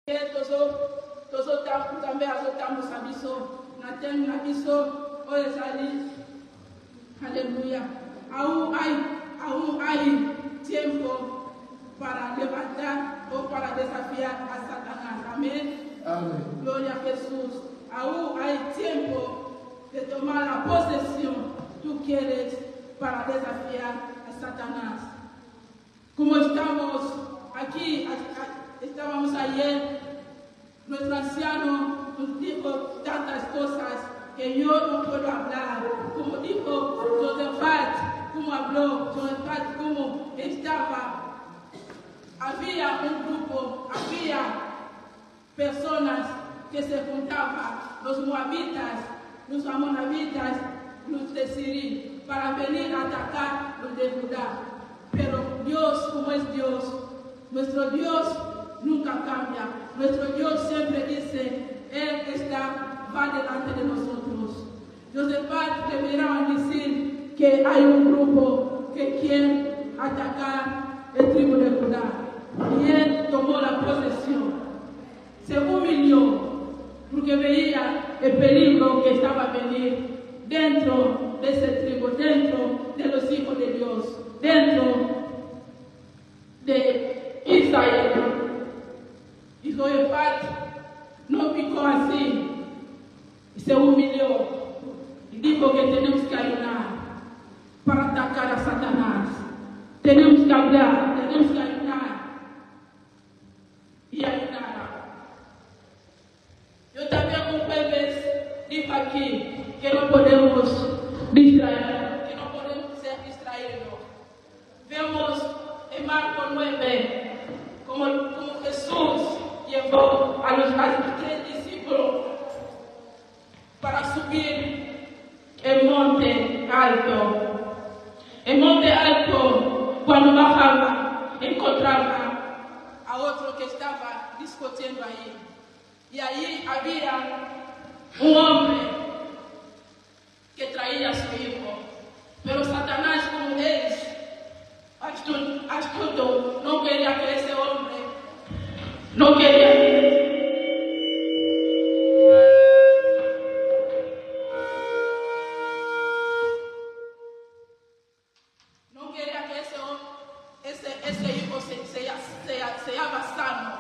tozo tambe azotambusa biso na temu na biso oyo ezali haleluya aún hay tiempo para levantar o para desafiar a Satanás. Amén. Amén. Gloria a Jesús. Aún hay tiempo de tomar la posesión. Tú quieres para desafiar a Satanás. Como estamos aquí, estábamos ayer, nuestro anciano nos dijo tantas cosas que yo no puedo hablar. Como dijo Josafat, como habló Josafat, como estaba. Había un grupo, había personas que se juntaban, los moabitas, los amonabitas, los de Siria, para venir a atacar los de Judá. Pero Dios, como es Dios, nuestro Dios nunca cambia. Nuestro Dios siempre dice, Él va delante de nosotros. Josafat deberá decir que hay un grupo que quiere atacar el tribu de Judá. Y él tomó la posesión. Se humilló porque veía el peligro que estaba a venir dentro de ese tribu, dentro de los hijos de Dios, dentro de Israel. Y Josafat no picó así, se humilló y dijo que tenemos que ayunar para atacar a Satanás. Tenemos que hablar, tenemos que ayunar y ayudar. Yo también un jueves digo aquí que no podemos distraer, que no podemos ser distraídos. Vemos en Marcos 9 como Jesús llevó a los 3 discípulos para subir el monte alto. El monte alto, cuando bajaba, encontraba a otro que estaba discutiendo ahí. Y allí había un hombre que traía a su hijo. Pero Satanás, como es astuto, no quería que ese hombre, no quería que ese hijo sea sano.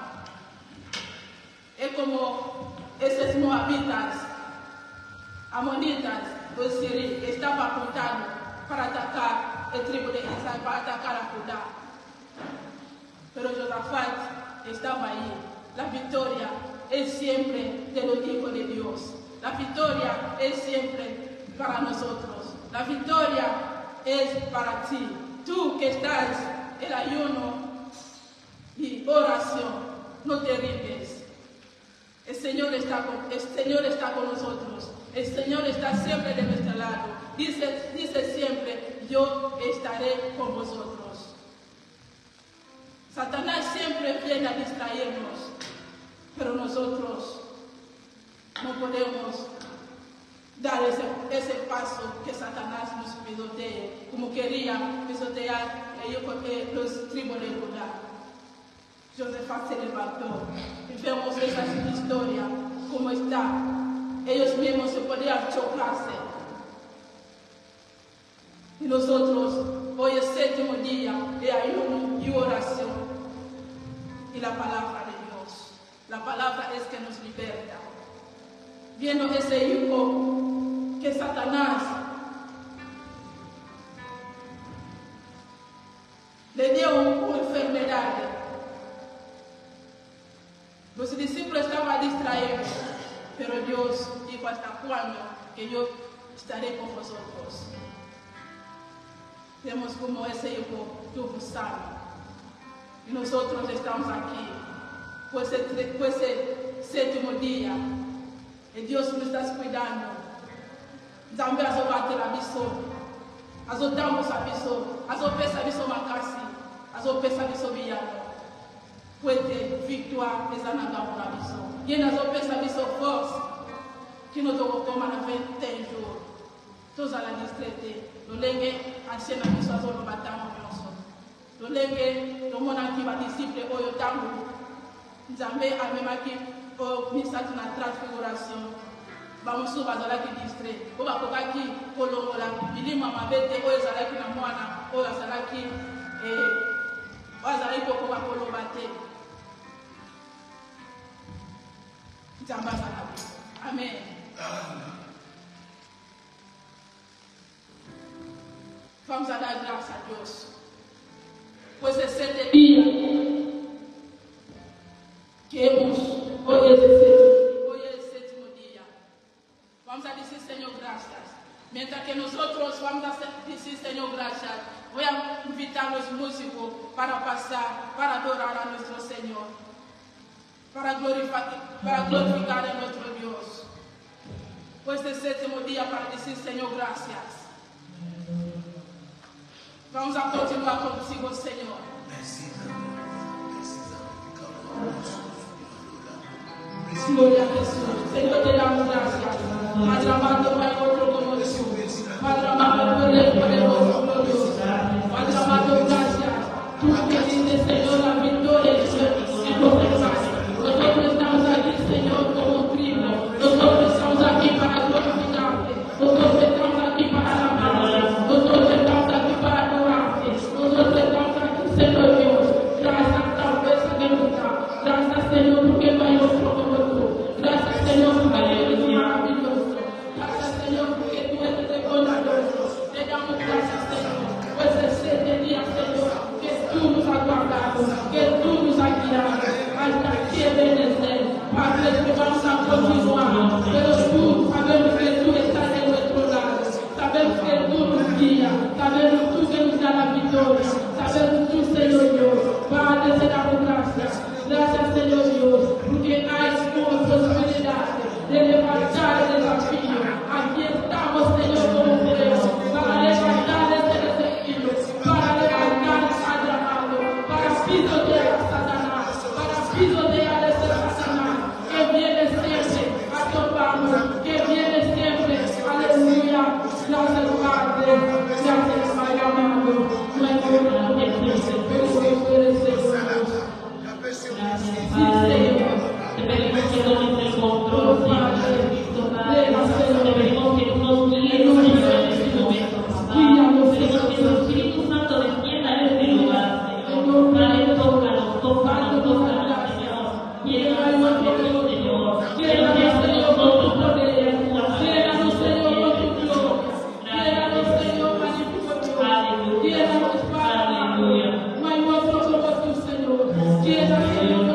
Es como esos moabitas, amonitas, los sirios, estaban apuntando para atacar el tribu de Israel, para atacar a Judá. Pero Josafat estaba ahí. La victoria es siempre de los hijos de Dios. La victoria es siempre para nosotros. La victoria es para ti. Tú que estás en ayuno y oración, no te rindes. El Señor está con nosotros. El Señor está siempre de nuestro lado. Dice siempre, yo estaré con vosotros. Satanás siempre viene a distraernos, pero nosotros no podemos dar ese paso que Satanás nos pisotee, como quería pisotear los tribus de Judá. Josafat se levantó y vemos esa historia, como está. Ellos mismos se podían chocarse. Y nosotros, hoy es 7º día de ayuno y oración. Y la palabra de Dios. La palabra es que nos liberta. Viendo ese hijo que Satanás le dio una enfermedad. Los discípulos estaban distraídos, pero Dios dijo, ¿hasta cuándo que yo estaré con vosotros? Vemos como ese hijo tuvo sano. Y nosotros estamos aquí, pues ese 7º día, y Dios nos está cuidando. Zambi azobate la biso, azotamos a biso, azopesa biso makasi, azopesa biso biyano. Puede victoire ezananga pour la biso. Yen azopesa biso force, qui nous toma na 21 jours. Tous à la distraite, lolenge ancienne biso azono batamo nyonso. Lolenge lomona ki ba disciple oyo tangu Nzambe amemaki misatu na transfiguration. Bamusu bazalaki distrait. Po bakokaki kolongola bilima mabe te oyo ezalaki na mwana oyo azalaki kokoba koloba te. Nzambe azala. Amen. Vamos a dar gracias a Dios. Pues es 7 días que hoy es el séptimo día. Vamos a decir, Señor, gracias. Mientras que nosotros vamos a decir, Señor, gracias, voy a invitar a los músicos para pasar, para adorar a nuestro Señor, para glorificar a nuestro Dios. Pues es el séptimo día para decir, Señor, gracias. Vamos a continuar contigo, Señor. Gloria a Jesús. Señor, te damos gracias. Padre amado, no hay otro como tú. Padre amado, tú eres poderoso, glorioso. Padre amado, gracias. Tú que dices, Señor, la victoria es en los hermanos. Nosotros estamos aquí, Señor, como primo. Nosotros estamos aquí para glorificarte. Nosotros estamos aquí para alabarte. Nosotros estamos aquí para adorarte. Nosotros estamos aquí, Señor Dios. Gracias, tal vez que nos da. Gracias, Señor, porque no hay otro como tú. Gracias, Señor, porque eres maravilloso. Gracias, Señor, porque tú eres bondadoso. Te damos gracias, Señor. Pues es 7 días, Señor, que tú nos has guardado, que tú nos has guiado. Hasta aquí obedecer. Padre, que vamos a continuar. Pero tú, sabemos que tú estás de nuestro lado. Sabemos que tú nos guías. Sabemos tú que nos da la victoria. Sabemos tú, Señor Dios. Padre, te damos gracias. Gracias, Señor Dios, porque hay posibilidad de levantar el desafío. Aquí estamos, Señor, como pueblo, para levantar este desafío, para levantar al llamado, para pisotear a Satanás, para pisotear a ese Satanás que viene siempre a tomarnos, que viene siempre, aleluya. Gracias, Padre, gracias, Padre amado, no hay ninguna que piense, pero tú eres Señor. Te pedimos que tomes el control, Señor Jesucristo, Padre. Te pedimos que tú nos guíes, Señor, en este momento, Padre. Pedimos que tu Espíritu Santo descienda en este lugar, Señor. Padre, tócanos, Señor. Llévanos, Señor. Llévanos, Señor, con tu poder. Llévanos, Señor, con tu gloria. Llévanos, Señor, para tu gloria. Llévanos, Padre. Aleluya. No hay otro como tú, Señor. Llévanos, Señor.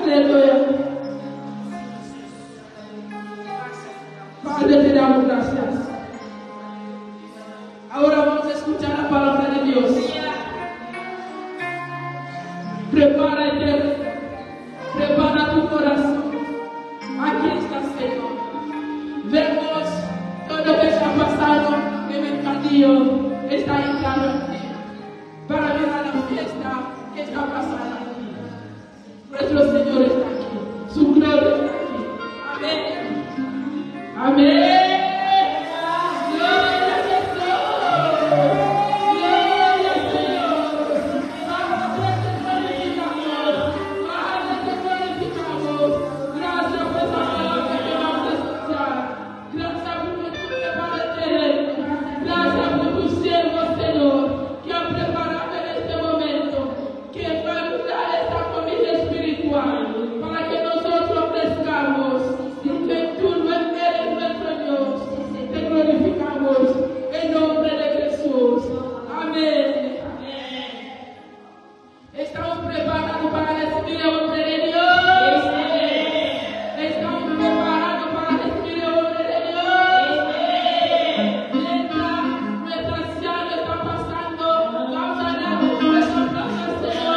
Aleluya. Padre, te damos gracias. Ahora vamos a escuchar la palabra de Dios. Prepara tu corazón. Aquí está, Señor. Vemos todo lo que está pasando en el mercadillo. Está entrando aquí para ver a la fiesta que está pasando aquí. Nuestro Señor está aquí. Su gloria está aquí. Amén. Amén. Para que nosotros crezcamos, porque tú no eres nuestro Dios. Te glorificamos en nombre de Jesús. Amén. ¿Estamos preparados para recibir el hombre de Dios? ¿Estamos preparados para recibir el hombre de Dios? Mientras nuestra anciana está pasando, vamos a dar nuestra plaza al Señor.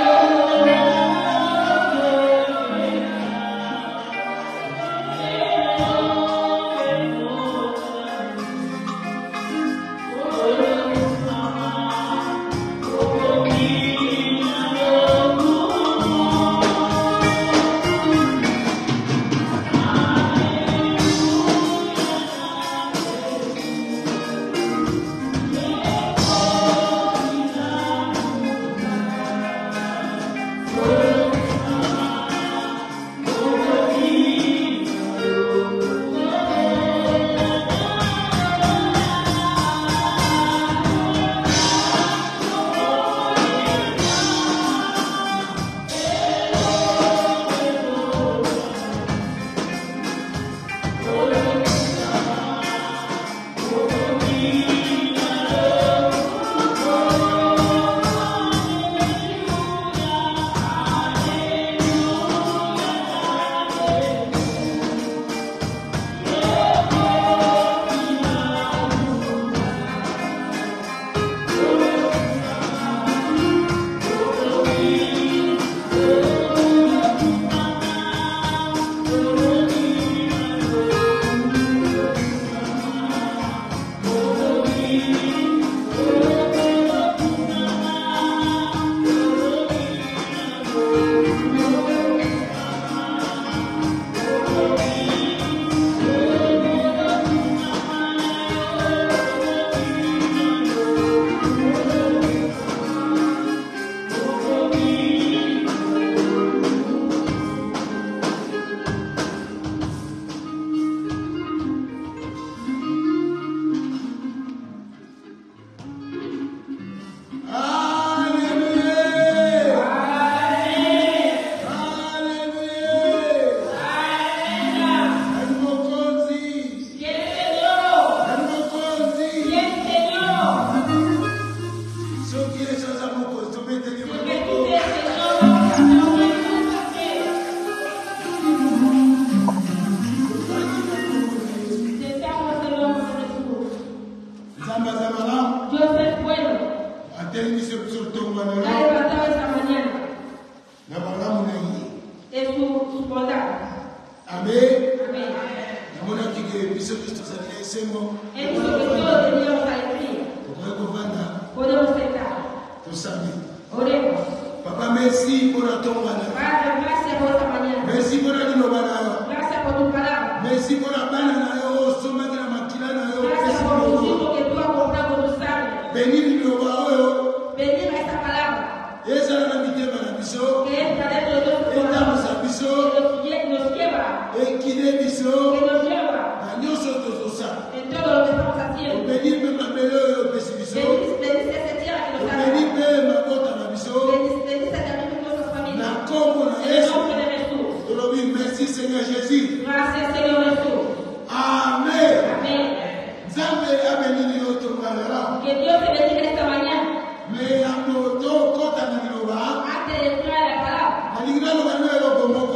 Que Dios te bendiga esta mañana. Me anotó cota na Antes de entrar a la palabra. Aligna lo ganero como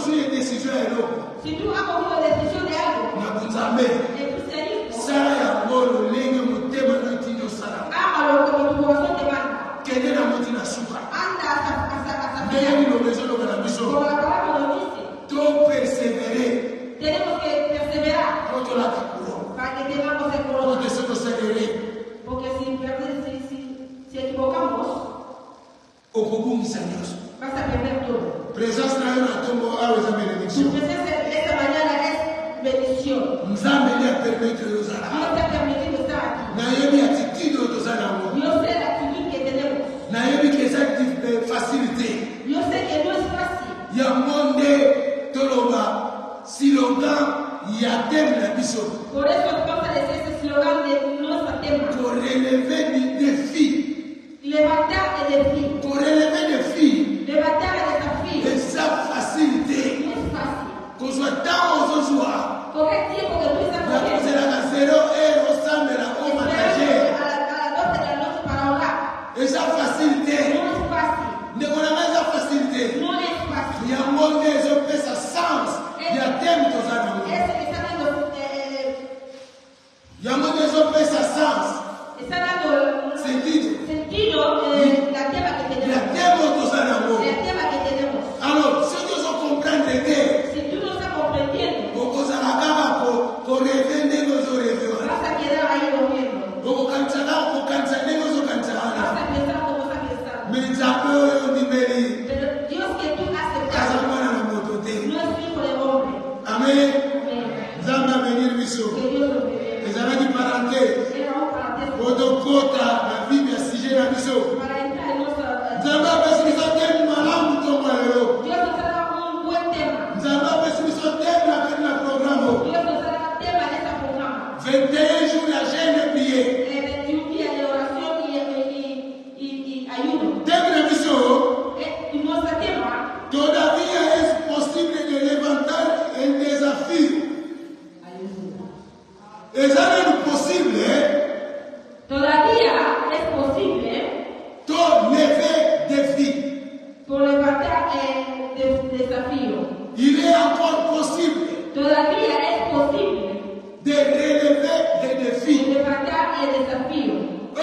une décision à l'autre. Si tú has cogido decisión de algo, Nakunzambe. el cristianismo, Sala ya ngolo lenge mutema no tindo sala. hágalo como tu corazón te manda. Kende na moti na suka. Anda hasta Ndenge final. ni lobezo lo kana biso. Como la palabra lo dice, To persévérer. tenemos que perseverar Koto la takuro. para que tengamos el color. Koto soto célérer. Porque si equivocamos, Okubungisa nyonso. vas a perder todo. Présence na yo na tombo awe za Tu bénédiction. presencia esta mañana es bendición. Nzambe ni a permettre yozala. Dios te ha permitido estar aquí. Nayebi attitude oyo tozala yango. Yo sé la actitud que tenemos. Nayebi ke eza facilité. Yo sé que no es fácil. Yango nde toloba slogan ya teme na biso. Por eso vamos a decir ese slogan de nuestro tema. Korelever ni défi. Levantar el desafío. Korelever défi. Levantar el desafío. Eza facilité. No es fácil. Kozwa ntango ozozwa. Coge el tiempo que tú estás cogiendo. nakozelaka 0 heure osambela omanage. A las 12 de la noche para orar. Eza facilité. No es fácil. ndeko nanga eza facilité. No es fácil. yango nde ezopesa sens ya teme toza nango. Ese que está dando, yango nde ezopesa sens está dando sentido sentido la tema que ya tenemos. teme toza nango. El tema que tenemos. alors soki ozokomprendre te Si tú no estás comprendiendo, okozala kaka koreve ndenge ozoreve wana. vas a quedar ahí durmiendo. okokanisa kaka kokanisa ndenge ozokanisa Vas wana. a pensar como vas a pensar. me nzambe oyo ondimeli Pero Dios que tú has aza aceptado mwana na moto te. no es hijo de hombre. amen. Amén. nzambe abenir biso. Que Dios lo bendiga. ezalaki parenthèse Era un parénthèse otokota na bible ya sujet na biso. para entrar en nuestra. nzambe apesi biso teme malamu ntongo ya lelo. Dios nos ha dado un buen tema. nzambe apesi biso teme na kati na programe. Dios nos ha dado tema en este programa. 21 jours ya jeune et prier. 21 días de oración y ayuno. teme na biso Y nuestro tema, todavía es posible de levantar el desafío. eza nanu possible todavía es posible to lever défi. por levantar el desafío. il est encore possible Todavía es posible de relever les défis. levantar el desafío. Oh!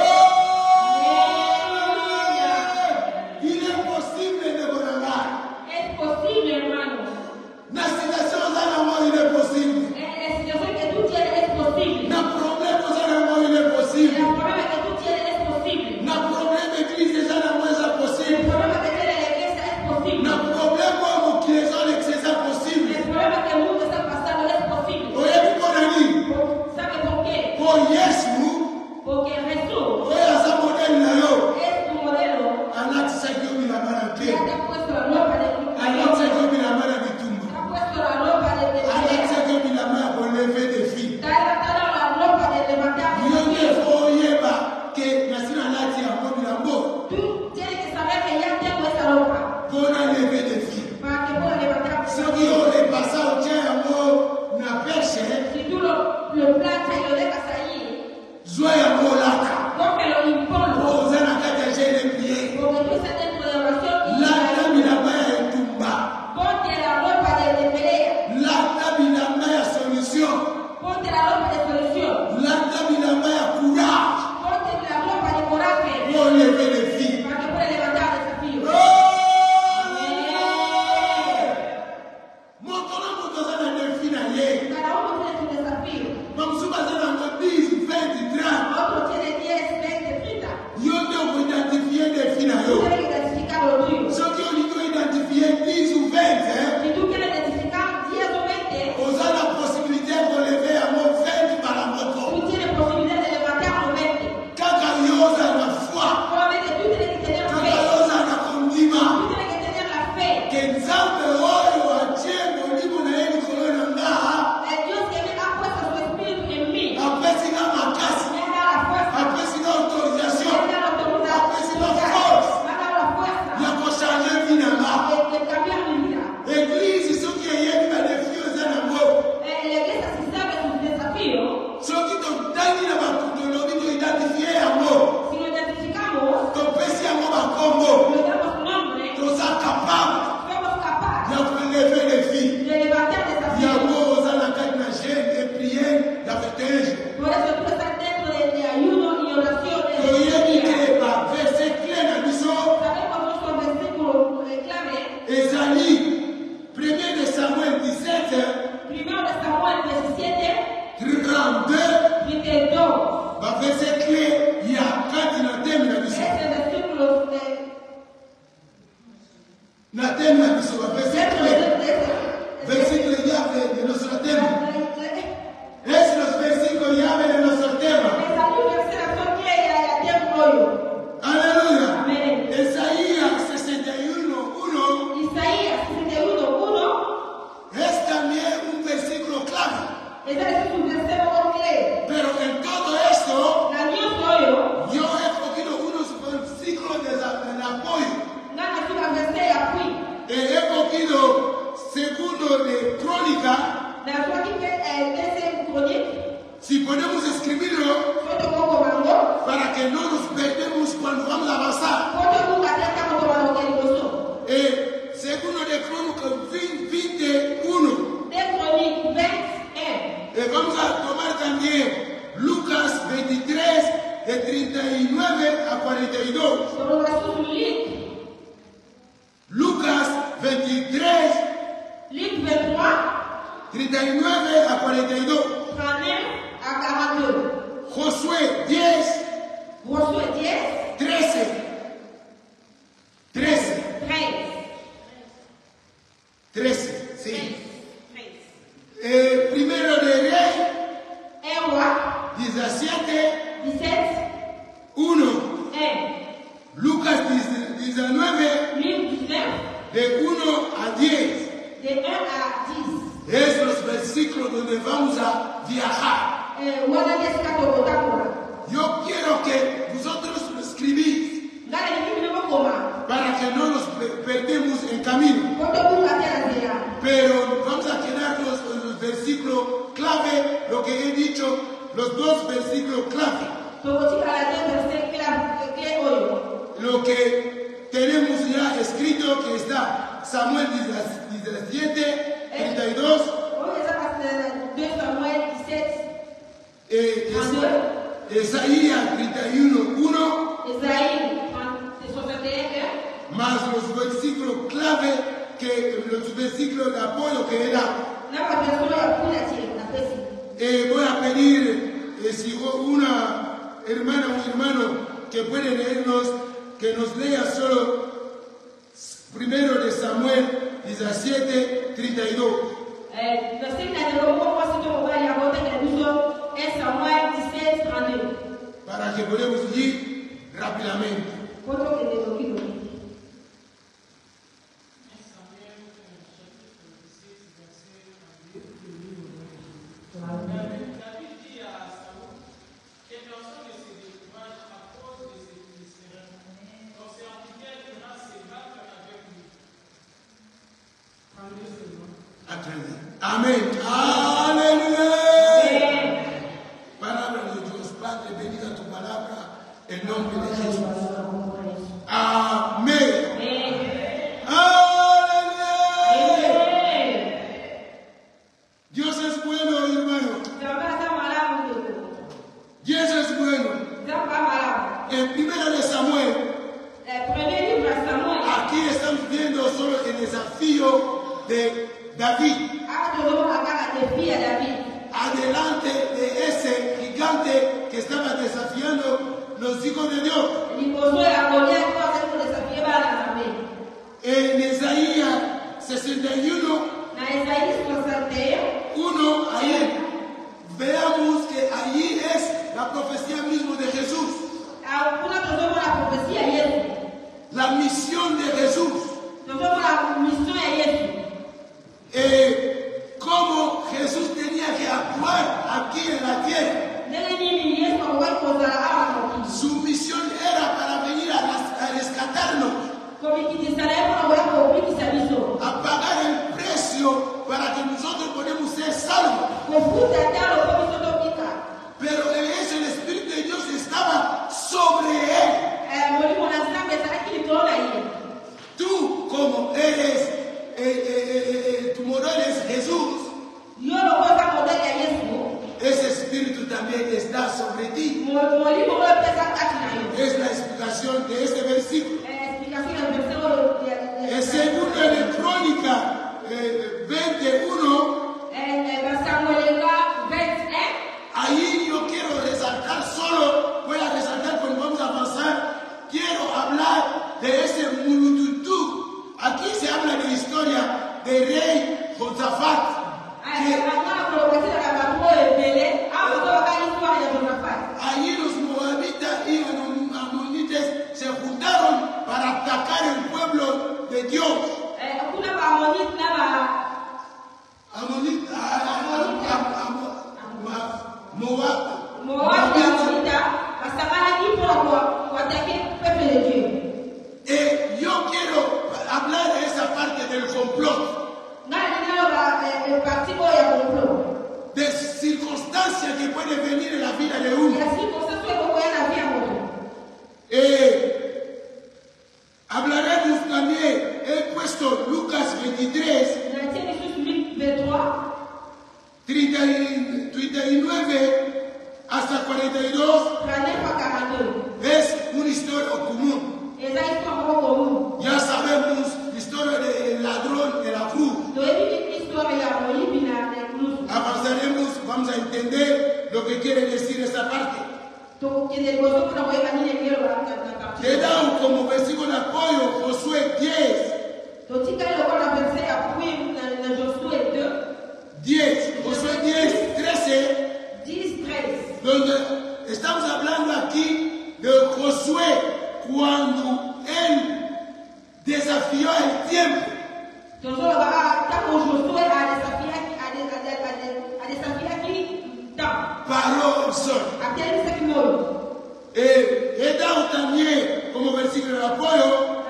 Il est possible de voler. Es posible, hermanos. Na situation za nango il est possible. La situación que tú tienes es posible. Na problème za nango il est El possible. problema que tú tienes es posible. Na problème église za nango eza El possible. problema que tiene la iglesia es posible. Na problème oyo mokili ezolekisa eza possible. El problema que el mundo está pasando es posible. oyebi mpo na nini? ¿Sabe por qué? po yesu Porque Jesús oyo aza modele na yo es tu modelo. alatisaki yo bilamba na te. Ya te ha puesto la ropa de alatisaki yo bilamba na bitumba. te ha puesto la ropa de alatisaki yo bilamba ya koleve défi. te ha dado la ropa de levantar yo nde desafíos. fo oyeba ke nasi nalati yango bilambo Tú tienes que saber que ya tengo esa ropa mpo na leve défi. para que pueda levantar soki desafíos. olepasa otya yango na perche Si tú lo planchas y lo dejas ahí, zwa yango olata cógelo y ponlo. oza na kati ya jeune prier. Porque tú estás dentro de oración y lata bilamba ya etumba. ponte la ropa de pelea. lata bilamba ya solution. Ponte la ropa de solución. lata bilamba ya courage Ponte la ropa de coraje po leve défi. para que puedas levantar desafíos. moto na moto aza na défi na ye. Cada uno tiene su desafío. bamosusu baza nango 10 20 30. Otro tiene Na tema biso ba versículo llave de nuestro tema. Es los versículos llave de nuestro tema. Aleluya. Isaías 61:1. Es también un versículo clave. Pero en todo esto, yo he cogido unos versículos de apoyo. He cogido segundo de Crónica. Si podemos escribirlo para que no nos perdemos cuando vamos a avanzar. Segundo de Crónica 21. Vamos a tomar también Lucas 23 de 39 a 42. Lucas 23 39 a 42. Josué 10 13. Sí. Primero de Rey 17 1. Lucas 19 de 1 a 10. Es los versículos donde vamos a viajar. Yo quiero que vosotros lo escribís para que no nos perdemos en camino. Pero vamos a quedarnos con los versículos clave, lo que he dicho, los dos versículos clave. Lo que tenemos ya escrito, que está Samuel 17, 32. Isaías 31:1. Más los versículos clave, los versículos de apoyo que era. Voy a pedir si una hermana o un hermano que puede leernos, que nos lea solo primero de Samuel 17, 32. Para que podamos ir rápidamente. Amén. Aleluya. Palabra de Dios, Padre, bendiga tu palabra en nombre de Jesús. Amén. Aleluya. Dios es bueno, hermano. Dios es bueno. En primero de Samuel, aquí estamos viendo solo el desafío de David. Adelante de ese gigante que estaba desafiando los hijos de Dios. En Isaías 61:1, ahí veamos que allí es la profecía misma de Jesús. La misión de Jesús. Cómo Jesús tenía que actuar aquí en la tierra. Su misión era para venir a rescatarnos, a pagar el precio para que nosotros podamos ser salvos. Pero eso, el Espíritu de Dios estaba sobre él. Tú, como eres, tu modelo es Jesús. Ese Espíritu también está sobre ti. Es la explicación de este versículo. El segundo de Crónica 21. Ahí yo quiero resaltar solo, voy a resaltar cuando vamos a avanzar. Quiero hablar de ese multitud. Aquí se del rey Josafat. Allí los moabitas y amonitas se juntaron para atacar el pueblo de Dios. Yo quiero hablar de esa parte del complot. De circunstancias que pueden venir en la vida de uno. Hablaremos también, he puesto Lucas 23, 39 hasta 42. Es una historia común. Ya sabemos la historia del ladrón de la cruz. Avanzaremos, vamos a entender lo que quiere decir esta parte. He dado como versículo de apoyo Josué 10. Josué 10, 13. Donde estamos hablando aquí de Josué cuando él desafió el tiempo. Paró el sol. He dado también como versículo de apoyo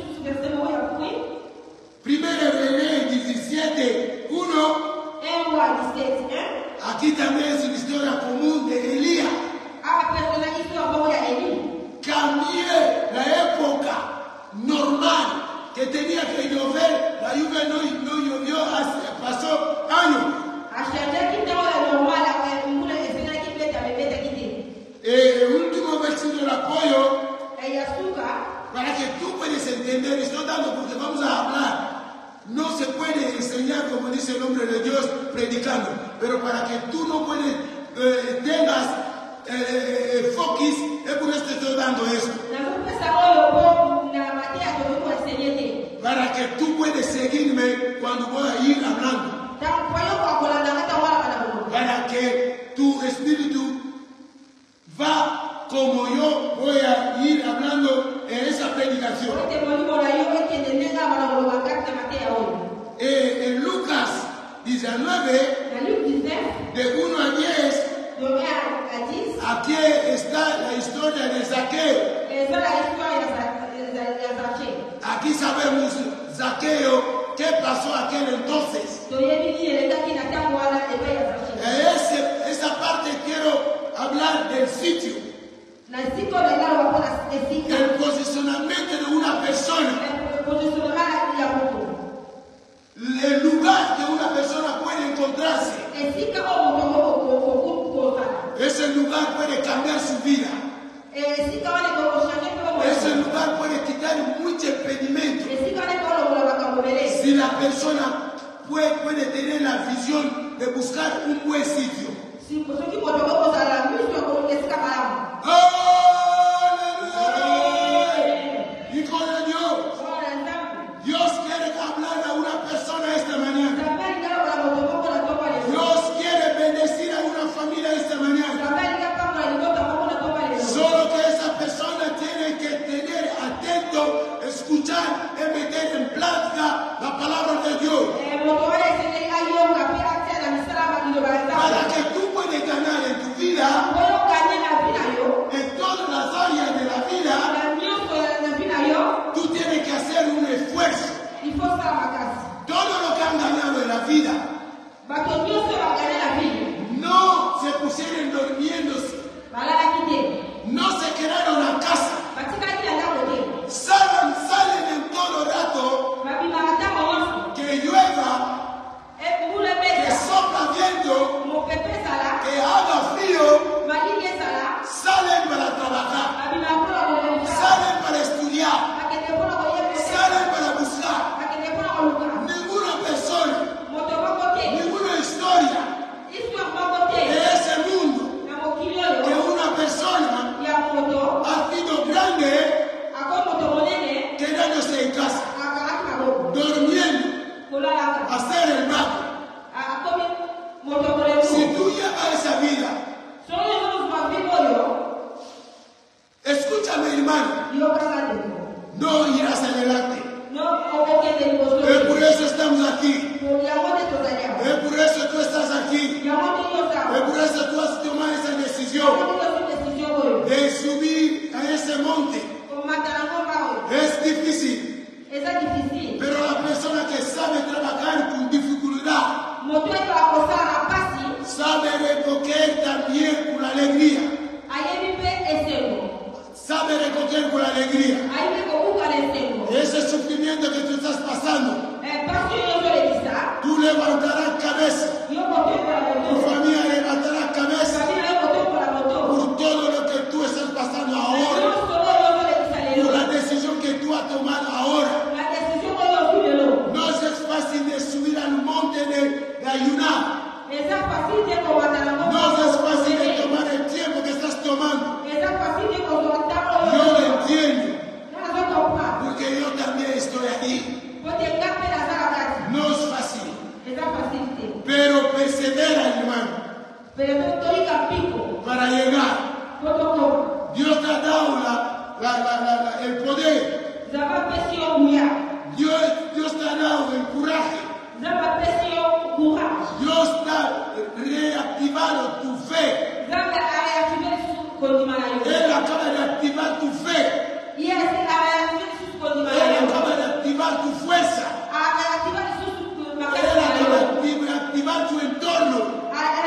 Primera de Reyes 17, 1. Aquí también es una historia común de Elías. Cambié la época normal que tenía que llover, la lluvia no llovió, pasó años. El último versículo de apoyo para que tú puedas entender, estoy dando porque vamos a hablar. No se puede enseñar, como dice el hombre de Dios, predicando, pero para que tú no puedes, tengas focus, es por eso te estoy dando esto. Para que tú puedas seguirme cuando voy a ir hablando. Para que tu espíritu va como yo voy a ir hablando en esa predicación. En Lucas 19, de 1 a 10, aquí está la historia de Zaqueo. Aquí sabemos Zaqueo, qué pasó aquel entonces. Esa parte quiero hablar del sitio. El posicionamiento de una persona. El lugar que una persona puede encontrarse. Ese lugar puede cambiar su vida. Ese lugar puede quitar muchos impedimentos. Si la persona puede tener la visión de buscar un buen sitio. Hijo de Dios. Dios quiere hablar a una persona esta mañana. Dios quiere bendecir a una familia esta mañana. Solo que esa persona tiene que tener atento, escuchar y meter en práctica la palabra de Dios. Para que tú puedas ganar en tu vida, en todas las áreas de la vida, tú tienes que hacer un esfuerzo. Todo lo que han ganado en la vida, no se pusieron durmiéndose, no se quedaron a casa, salen en todo rato, que llueva, que sopla viento, que haga frío, salen para trabajar, salen para estudiar, salen para buscar. Ninguna persona, ninguna historia de ese mundo que una persona ha sido grande quedándose en casa, durmiendo, hacer el mal. Si tú llevas esa vida, escúchame, hermano, no irás adelante. Es por eso estamos aquí. Es por eso tú estás aquí. Es por eso tú has tomado esa decisión de subir a ese monte. Es difícil. Pero la persona que sabe trabajar con dificultad sabe recoger también con alegría. Sabe recoger con alegría. Ese sufrimiento que tú estás pasando, tú levantarás cabeza. Tu familia levantará cabeza por todo lo que tú estás pasando ahora, por la decisión que tú has tomado ahora. No es fácil de subir al monte de ayunar. No es fácil de tomar el tiempo que estás tomando. Yo lo entiendo, porque yo también estoy ahí. No es fácil, pero persevera, hermano, para llegar. Dios te ha dado el poder. Dios te ha dado el coraje. Dios te ha reactivado tu fe. Él acaba de activar tu fe. Él acaba de activar tu fuerza. Él acaba de activar tu entorno.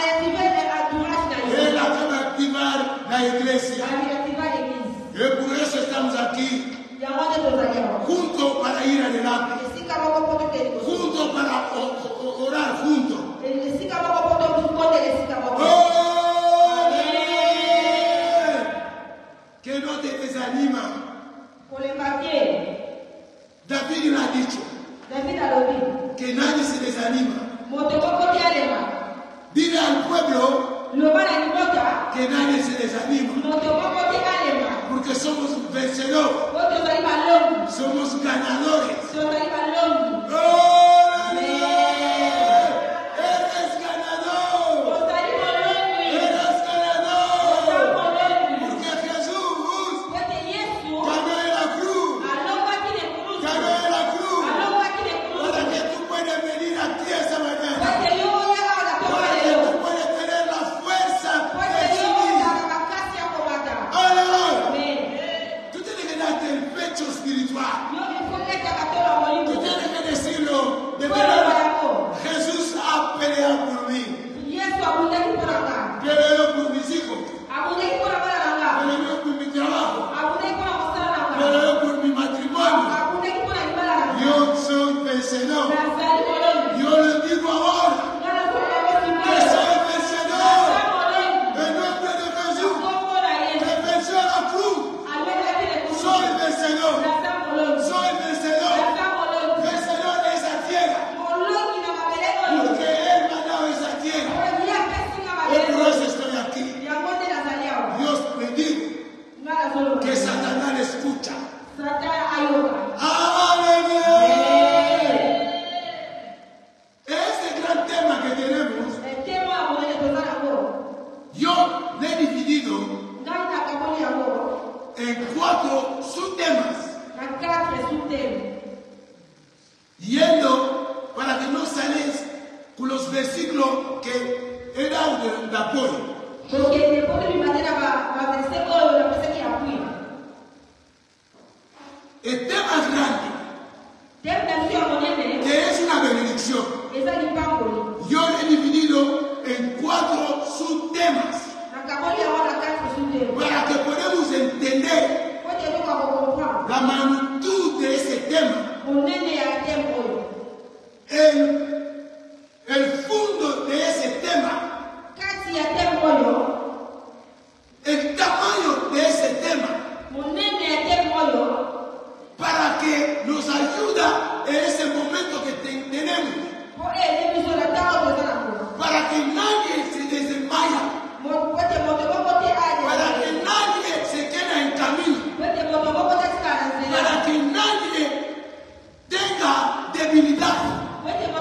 Él acaba de activar la iglesia. Y por eso estamos aquí, juntos para ir adelante, juntos para orar juntos. Que no te desanima. David lo ha dicho, que nadie se desanima. Dile al pueblo que nadie se desanima, porque somos vencedores, somos ganadores. Para que nadie tenga debilidad.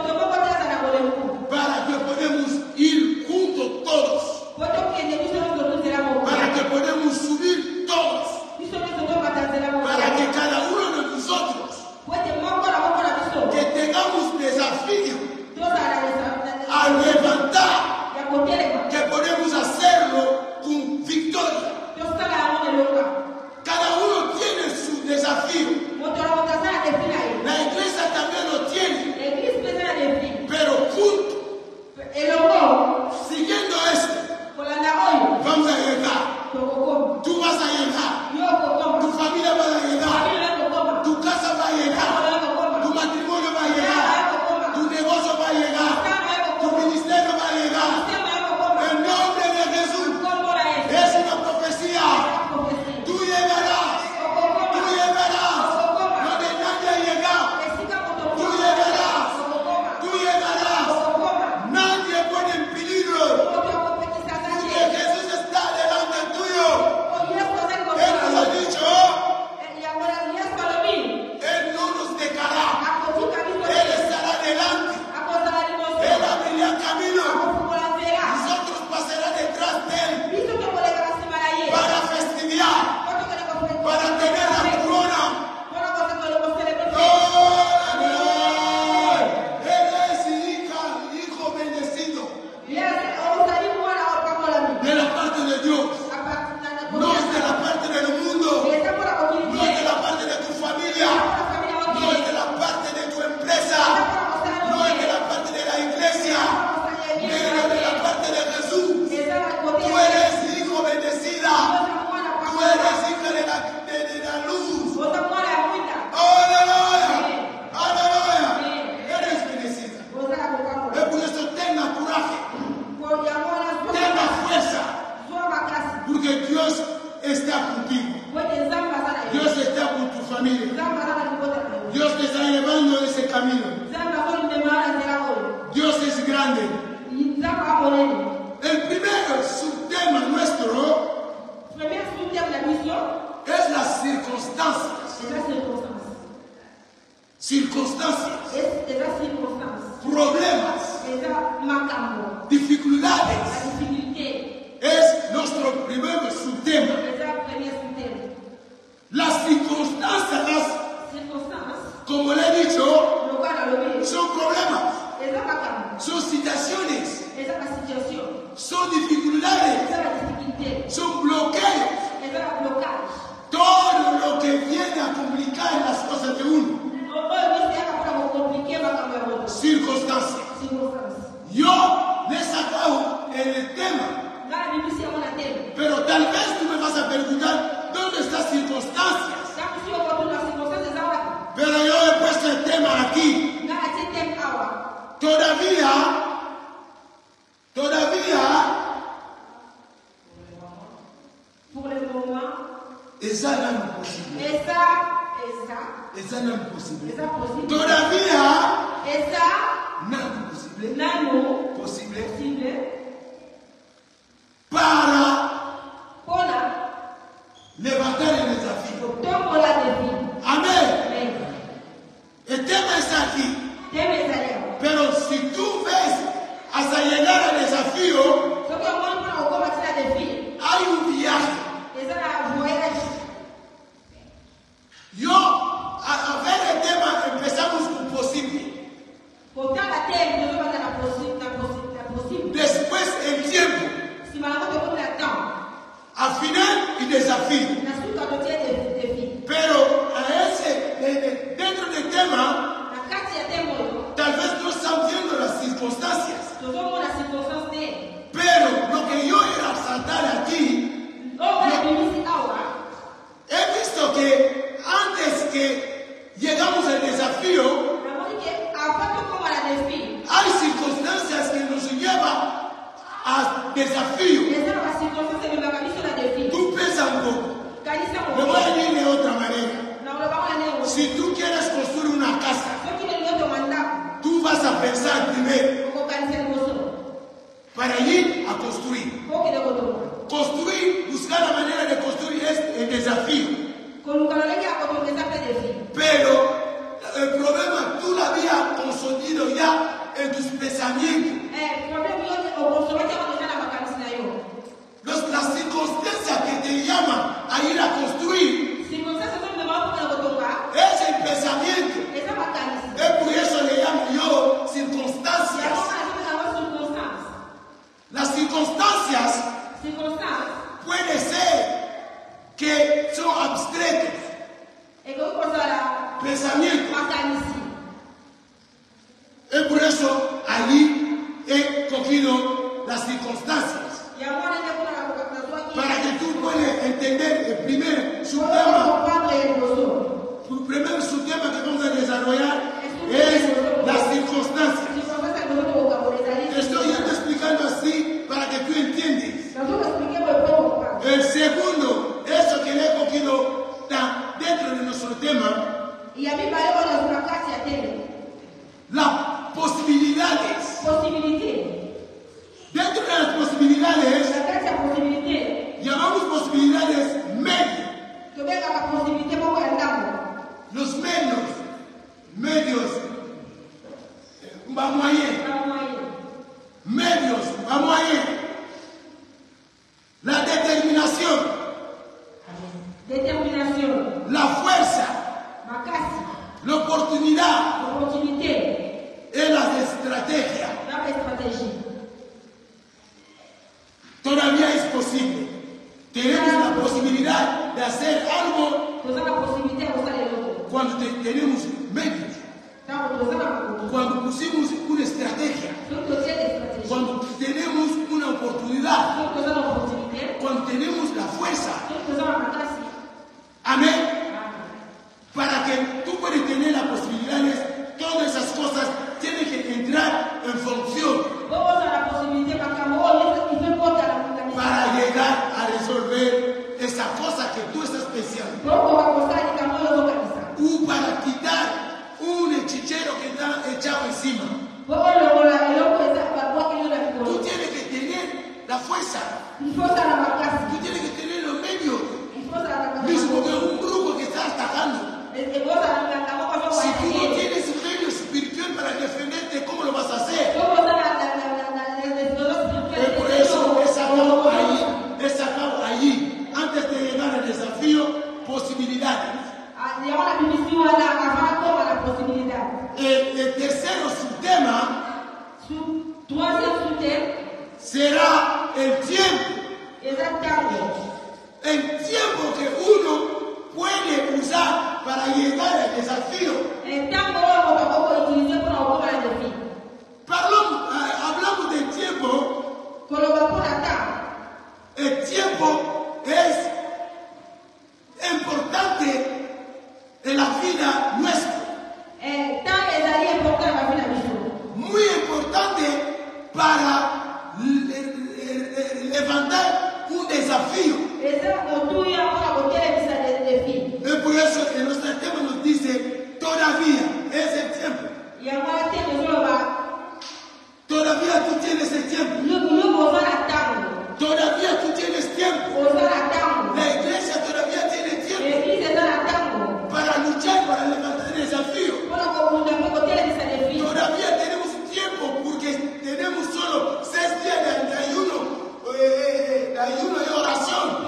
circunstancias, problemas, dificultades, es nuestro primer subtema. Las circunstancias, como le he dicho, son problemas, son situaciones, son dificultades, son bloqueos. Todo lo que viene a complicar las cosas de uno. Circunstancias. Yo le he sacado el tema. Pero tal vez tú me vas a preguntar, ¿dónde están circunstancias? Pero yo he puesto el tema aquí. Todavía, esa no es posible. Esa no es posible. Todavía no es posible para levantar el desafío. Amén. El tema está aquí. Pero si tú ves hasta llegar al desafío, hay un viaje. Yo, a ver el tema, empezamos con posible. Después el tiempo. Al final el desafío. Pero dentro del tema, tal vez no están viendo las circunstancias. Pero lo que yo iba a saltar aquí, he visto que antes que llegamos al desafío, hay circunstancias que nos llevan al desafío. Tú piensas un poco. Me voy a decir de otra manera. Si tú quieres construir una casa, tú vas a pensar primero para ir a construir. Construir, buscar la manera de construir es el desafío. Pero el problema tú lo habías consumido ya en tus pensamientos. Las circunstancias que te llaman a ir a construir es el pensamiento. Es por eso le llamo yo circunstancias. Las circunstancias puede ser que son abstractos. Pensamientos. Es por eso allí he cogido las circunstancias. Para que tú puedas entender el primer subtema. El primer subtema que vamos a desarrollar es las circunstancias. Estoy explicando así para que tú entiendas. El segundo, eso que le he cogido está dentro de nuestro tema. Las posibilidades. Dentro de las posibilidades, llamamos posibilidades medios. Los medios, vamos a ir. Medios, vamos a ir. La determinación. La fuerza. La oportunidad. Y la estrategia. Todavía es posible. Tenemos la posibilidad de hacer algo cuando tenemos medios. Cuando pusimos una estrategia. Cuando tenemos una oportunidad. Cuando tenemos la fuerza. Amén. Para que tú puedas tener las posibilidades, todas esas cosas tienen que entrar en función. Para llegar a resolver esa cosa que tú estás pensando. O para quitar un hechichero que está echado encima. Tú tienes que tener la fuerza. Tú tienes que tener los medios. Mismo que un grupo que está atacando. Si tú no tienes medios El tercer subtema será el tiempo. El tiempo que uno puede usar para llegar al desafío. Hablamos del tiempo. El tiempo es importante en la vida nuestra. Muy importante para levantar un desafío. Y por eso en nuestro tema nos dice, todavía es el tiempo. Todavía tú tienes el tiempo. Todavía tú tienes tiempo. La iglesia todavía tiene tiempo para luchar, para levantar el desafío. Todavía tenemos tiempo porque tenemos solo 6 días de ayuno y oración.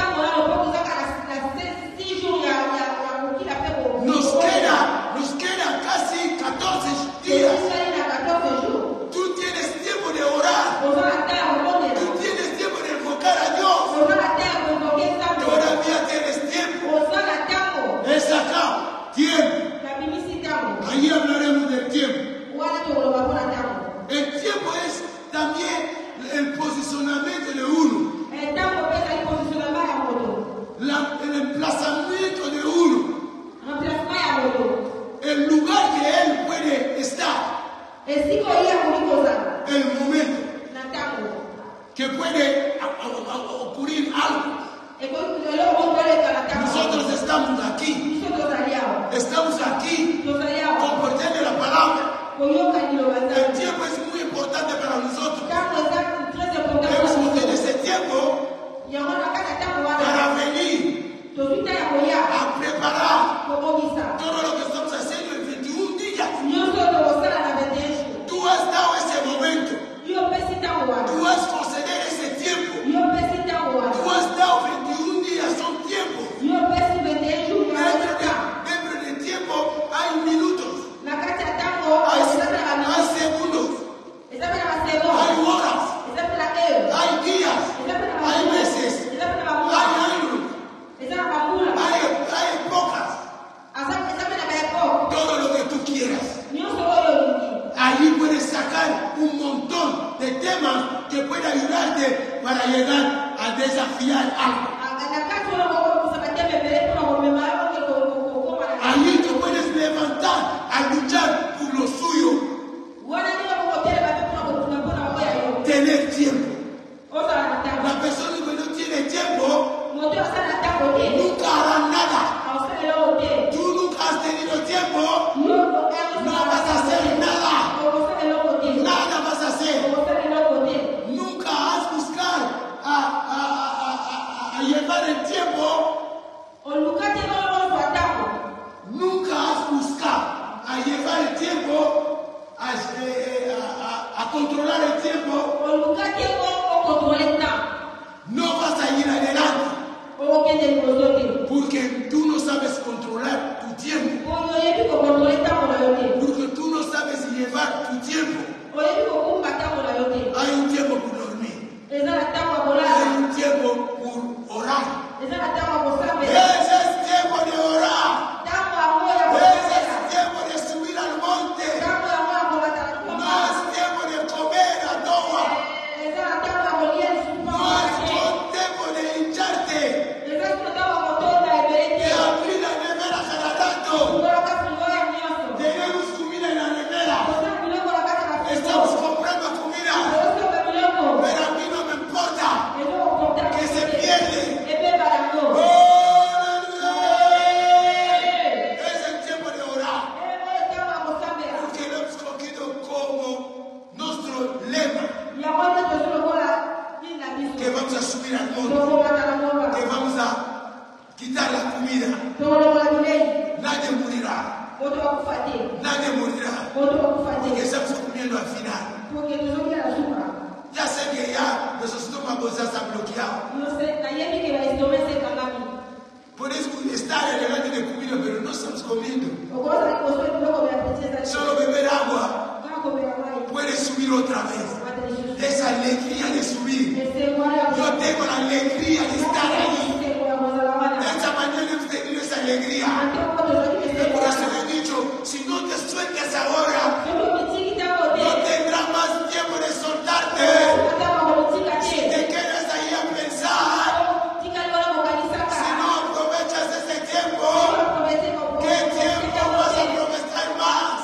Nos queda casi 14 días. Tú tienes tiempo de orar. Tú tienes tiempo de invocar a Dios. Todavía tienes tiempo. Es acá, tiempo. Ahí hablaremos del tiempo. El tiempo es también el posicionamiento de uno. El emplazamiento de uno. El lugar que él puede estar. El momento que puede ocurrir algo. Nosotros estamos aquí. Estamos aquí compartiendo la palabra. El tiempo es muy importante para nosotros. Debemos tener ese tiempo para venir a preparar todo lo que estamos haciendo en 21 días. Tú has dado ese momento. Tú has concedido ese tiempo. Tú has dado 21 días, son tiempos. Dentro del tiempo hay minutos. Hay segundos. Hay horas. Hay días. Hay meses. Hay años. Hay épocas. Todo lo que tú quieras. Allí puedes sacar un montón de temas que pueden ayudarte para llegar a desafiar algo. Allí te puedes levantar a luchar por lo suyo. Tener tiempo. La persona que no tiene tiempo nunca hará nada. Tú nunca has tenido tiempo. No vas a hacer nada. Nada vas a hacer. Nunca has buscado a llevar el tiempo. Nunca has buscado a llevar el tiempo, a controlar el tiempo. No vas a ir adelante. Porque tú no sabes controlar tu tiempo. Porque tú no sabes llevar tu tiempo. Hay un tiempo por dormir. Hay un tiempo por orar. Ese es tiempo de orar. Ese es tiempo de subir al monte. No es tiempo de comer a toa. No es tiempo de hincharte. De abrir la nevera cada rato. Tenemos comida en la nevera. Estamos comprando comida. Pero a mí no me importa que se pierde. Es el tiempo de orar. Porque lo hemos cogido como nuestro lema. Que vamos a subir al monte. Que vamos a quitar la comida. Nadie morirá. Nadie morirá. Porque estamos comiendo al final. Ya sé que ya los estómagos ya están bloqueados. Puedes estar elegante de comida, pero no estamos comiendo. Solo beber agua. Puedes subir otra vez. Esa alegría de subir. Yo tengo la alegría de estar ahí. Esta mañana hemos tenido esa alegría. Y por eso le he dicho, si no te sueltes ahora, no tendrás más tiempo de soltarte. Si te quedas ahí a pensar, si no aprovechas ese tiempo, ¿qué tiempo vas a aprovechar más?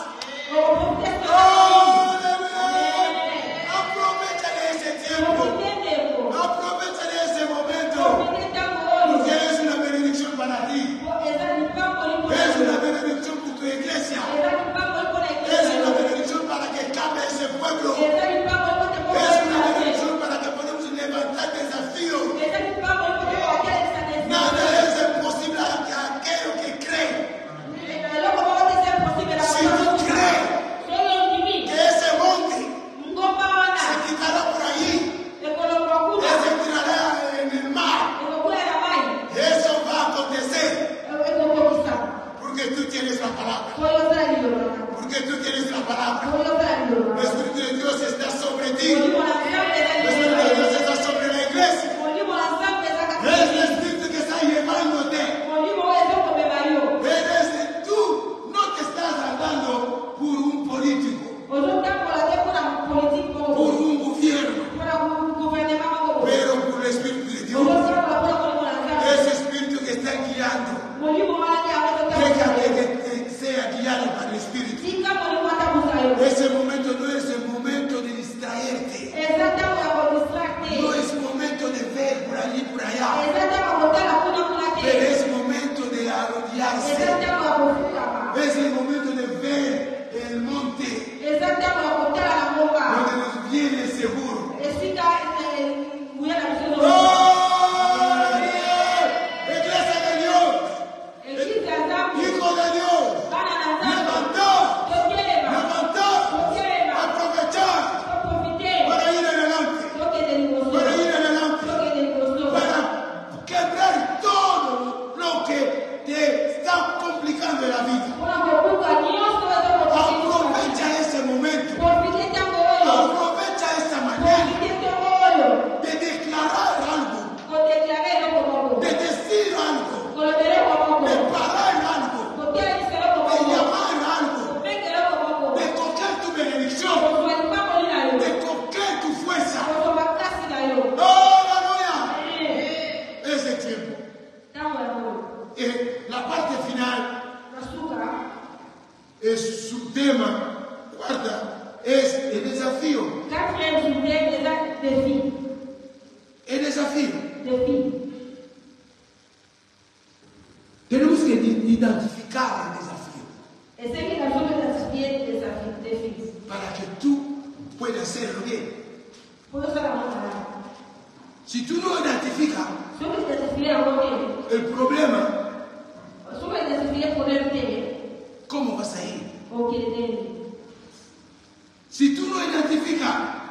Aprovecha de ese tiempo. Aprovecha de ese momento. Porque es una bendición para ti. Es una bendición para tu iglesia. Es una bendición para que cambie ese pueblo. Es una bendición para que podamos levantar desafíos. Nada es imposible a aquello que cree. Si tú crees que ese monte se quitará por allí, se tirará en el mar, eso va a acontecer. Porque tú tienes la palabra. Porque tú tienes la palabra. El Espíritu de Dios está sobre ti. El Espíritu de Dios está sobre la iglesia. Es el Espíritu que está llevándote. Tú no te estás andando por un político, por un gobierno, pero por el Espíritu de Dios. Ese Espíritu que está guiando. Déjate que sea guiado por el Espíritu. Ese momento no es el momento de distraerte. No es momento de ver por allí y por allá. Pero es momento de arrodillarse. Es el momento de ver el monte donde nos viene seguro. Iglesia de Dios, hijo de Dios, levantar, aprovechar para ir adelante, para quebrar todo lo que te está complicando en la vida. Aprovecha ese momento. Aprovecha esta mañana de declarar algo, de decir algo, de parar algo, de llamar algo, de tocar tu bendición, de tocar tu fuerza. ¡Aleluya! Ese tiempo. La parte final es su tema. Guarda, es el desafío. El desafío. Tenemos que identificar el desafío. Para que tú puedas hacerlo bien. Si tú no identificas el problema, ¿cómo vas a ir? Si tú no identificas,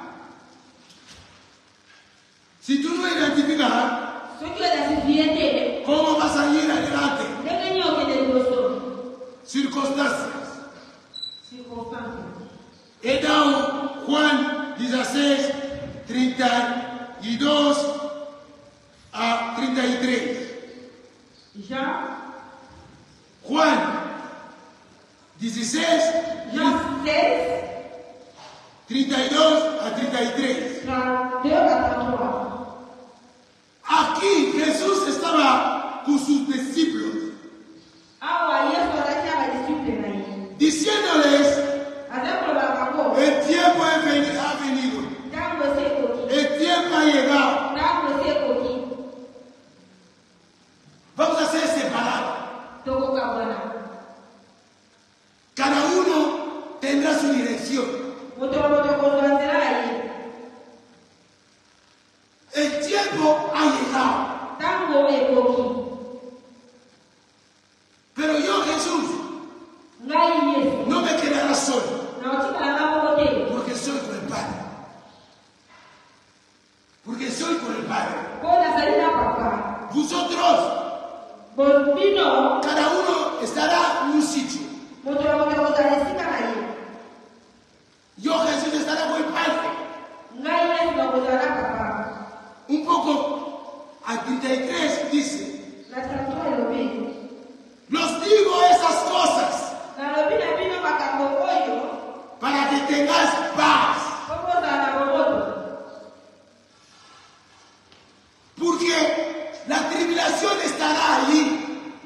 ¿cómo vas a ir adelante? Circunstancias. He dado Juan 16, 32 a 33. Juan 16, 32 a 33. Aquí Jesús estaba con sus discípulos, diciéndoles: el tiempo ha venido, el tiempo ha llegado. Vamos a ser separados. Cada uno tendrá su dirección. El tiempo ha llegado. Pero yo, Jesús, no me quedará solo. Porque soy con el Padre. Porque soy con el Padre. Vosotros que tengas paz. Porque la tribulación estará allí.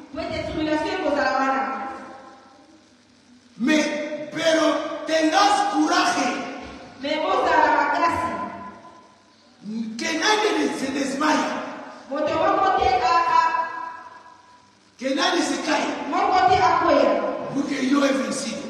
Pero tengas coraje. Que nadie se desmaya. Que nadie se cae. Porque yo he vencido.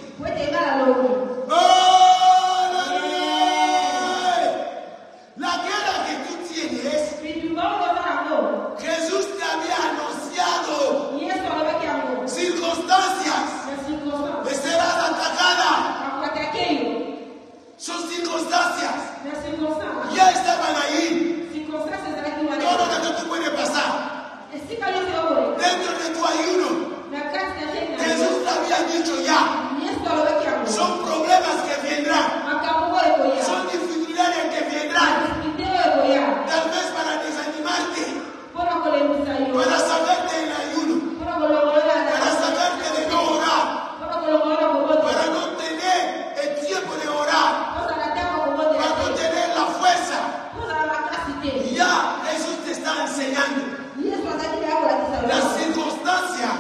La guerra que tú tienes, Jesús te había anunciado circunstancias. Serás atacada. Son circunstancias. Ya estaban ahí. Todo lo que tú puedes pasar. Dentro de tu ayuno, Jesús te había dicho ya. Son problemas que vendrán. Son dificultades que vendrán. Tal vez para desanimarte. Para sacarte del ayuno. Para sacarte de no orar. Para no tener el tiempo de orar. Para no tener la fuerza. Y ya Jesús te está enseñando las circunstancias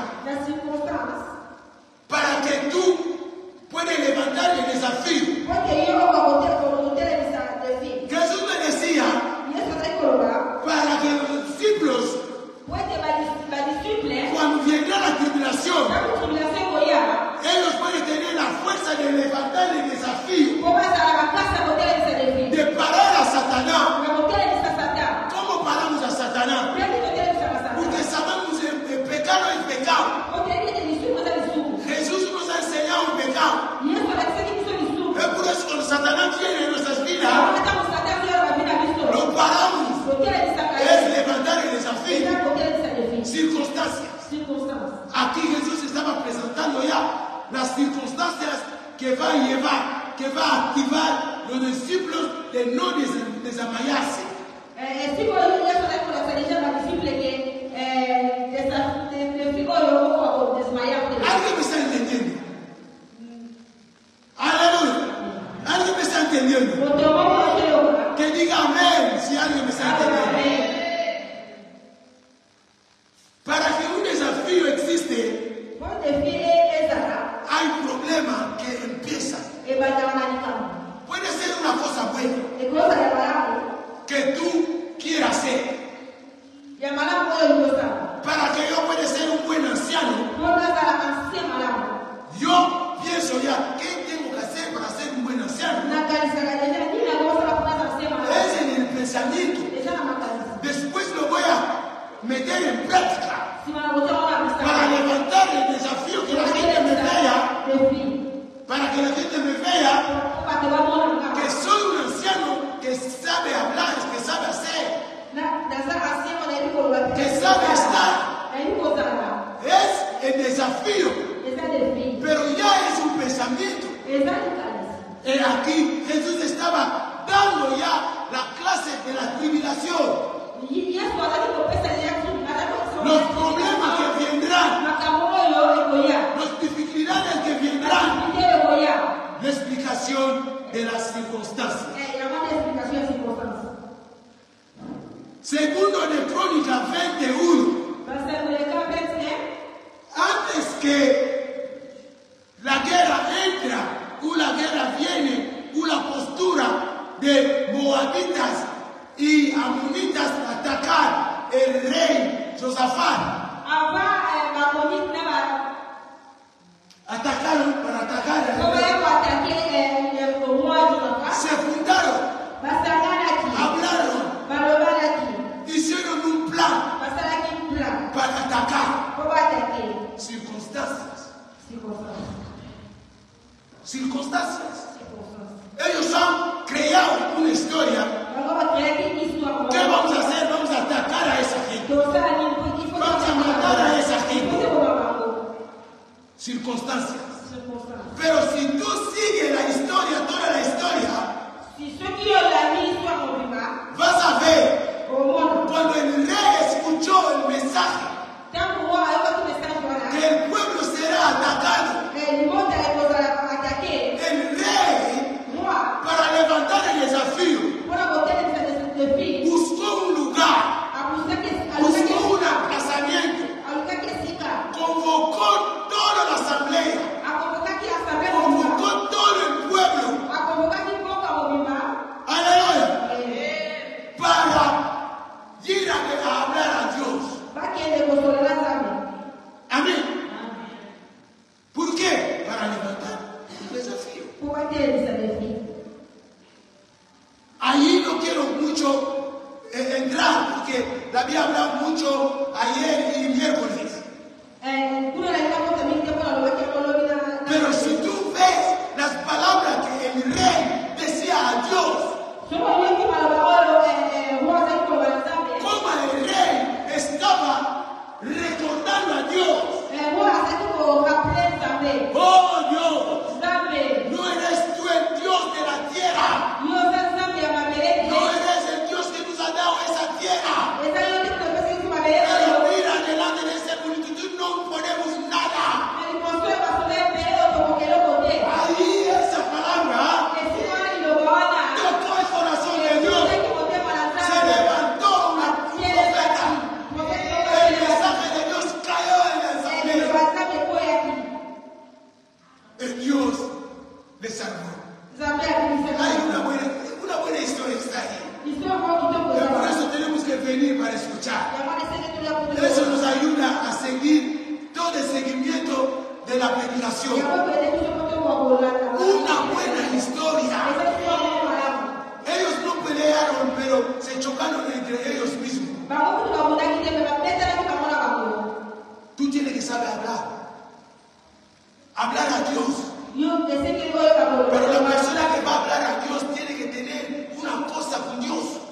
para que tú puedas levantar el desafío. Jesús me decía para que los discípulos, cuando vendrá la tribulación, ellos pueden tener la fuerza de levantar el desafío, de parar a Satanás. ¿Cómo paramos a Satanás? Porque sabemos el pecado es pecado. Jesús nos ha enseñado el pecado. Es por eso que cuando Satanás viene en nuestras vidas, lo paramos. Es levantar el desafío. Circunstancias. Aquí Jesús estaba presentando ya las circunstancias que va a llevar, que va a activar los discípulos de no desmayarse. ¿Alguien me está entendiendo? Aleluya. ¿Alguien me está entendiendo? Que diga amén si alguien me está entendiendo. Para que un desafío existe, hay un problema que empieza. Puede ser una cosa buena que tú quieras hacer. Para que yo pueda ser un buen anciano, yo pienso ya, ¿qué tengo que hacer para ser un buen anciano? Es en el pensamiento. Después lo voy a meter en práctica para levantar el desafío que la gente me vea, para que la gente me vea que soy un anciano que sabe hablar, que sabe hacer, que sabe estar. Es el desafío, pero ya es un pensamiento. Aquí Jesús estaba dando ya la clase de la tribulación. Los problemas que vendrán, las dificultades que vendrán, la explicación de las circunstancias. Segundo de Crónicas 21, antes que la guerra entra, o la guerra viene, o la postura de moabitas y amonitas atacar el rey Josafat. Atacaron para atacar el rey. Se juntaron, hablaron, hicieron un plan para atacar. Circunstancias. Ellos han creado una historia. ¿Qué vamos a hacer? Vamos a atacar a esa gente. Vamos a matar a esa gente. Circunstancias. Pero si tú sigues la historia, toda la historia, vas a ver cuando el rey escuchó el mensaje que el pueblo será atacado. El rey Hay una buena historia está ahí. Por eso tenemos que venir para escuchar. Eso nos ayuda a seguir todo el seguimiento de la predicación. Una buena historia. Ellos no pelearon, pero se chocaron entre ellos mismos. Tú tienes que saber hablar a Dios. Pero la persona que va a hablar a Dios tiene que tener una cosa con Dios.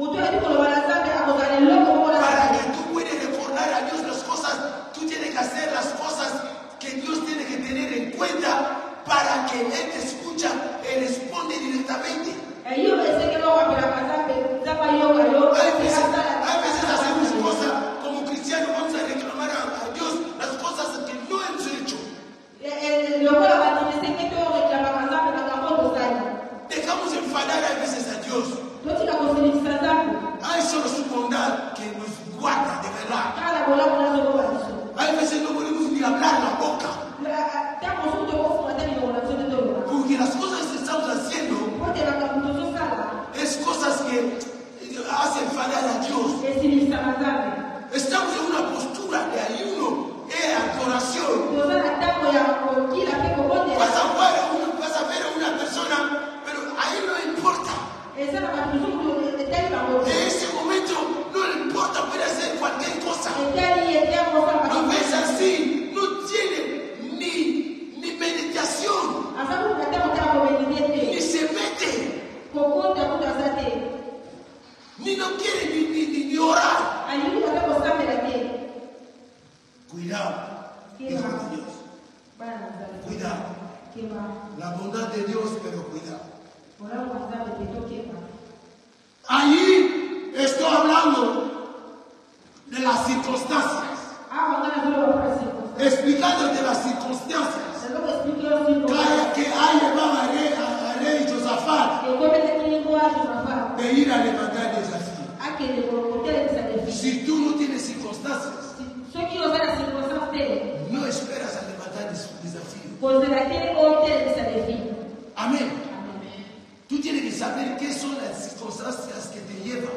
Para que tú puedas recordar a Dios las cosas, tú tienes que hacer las cosas que Dios tiene que tener en cuenta para que Él te escucha y responde directamente. Hay veces hacemos cosas como cristianos, vamos a reclamar a Dios las cosas que no hemos hecho. Dejamos enfadar a veces a Dios. Hay solo su bondad que nos guarda de verdad. Hay veces no podemos ni hablar la boca. Porque las cosas que estamos haciendo es cosas que hacen enfadar a Dios. Estamos en una postura de ayuno y adoración. Vas a ver a una persona, pero a él no importa. En ese momento no le importa, puede hacer cualquier cosa. Lo ves así, no tiene ni meditación, ni se mete, ni no quiere ni orar. Cuidado, hijo de Dios. Cuidado. La bondad de Dios, pero cuidado. Allí estoy hablando de las circunstancias. Explicándote las circunstancias que ha llevado a rey Josafat de ir a levantar desafío. Si tú no tienes circunstancias, no esperas a levantar desafío. Amén. Tú tienes que saber qué son las circunstancias que te llevan.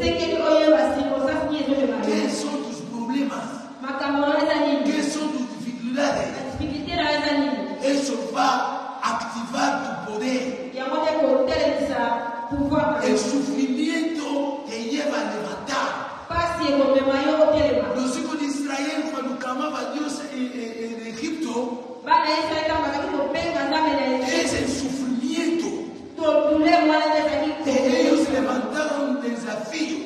¿Qué son tus problemas? ¿Qué son tus dificultades? Eso va a activar tu poder. El sufrimiento te lleva a levantar. Los hijos de Israel, cuando clamaban a Dios en Egipto, es el sufrimiento. Ellos levantaron un desafío.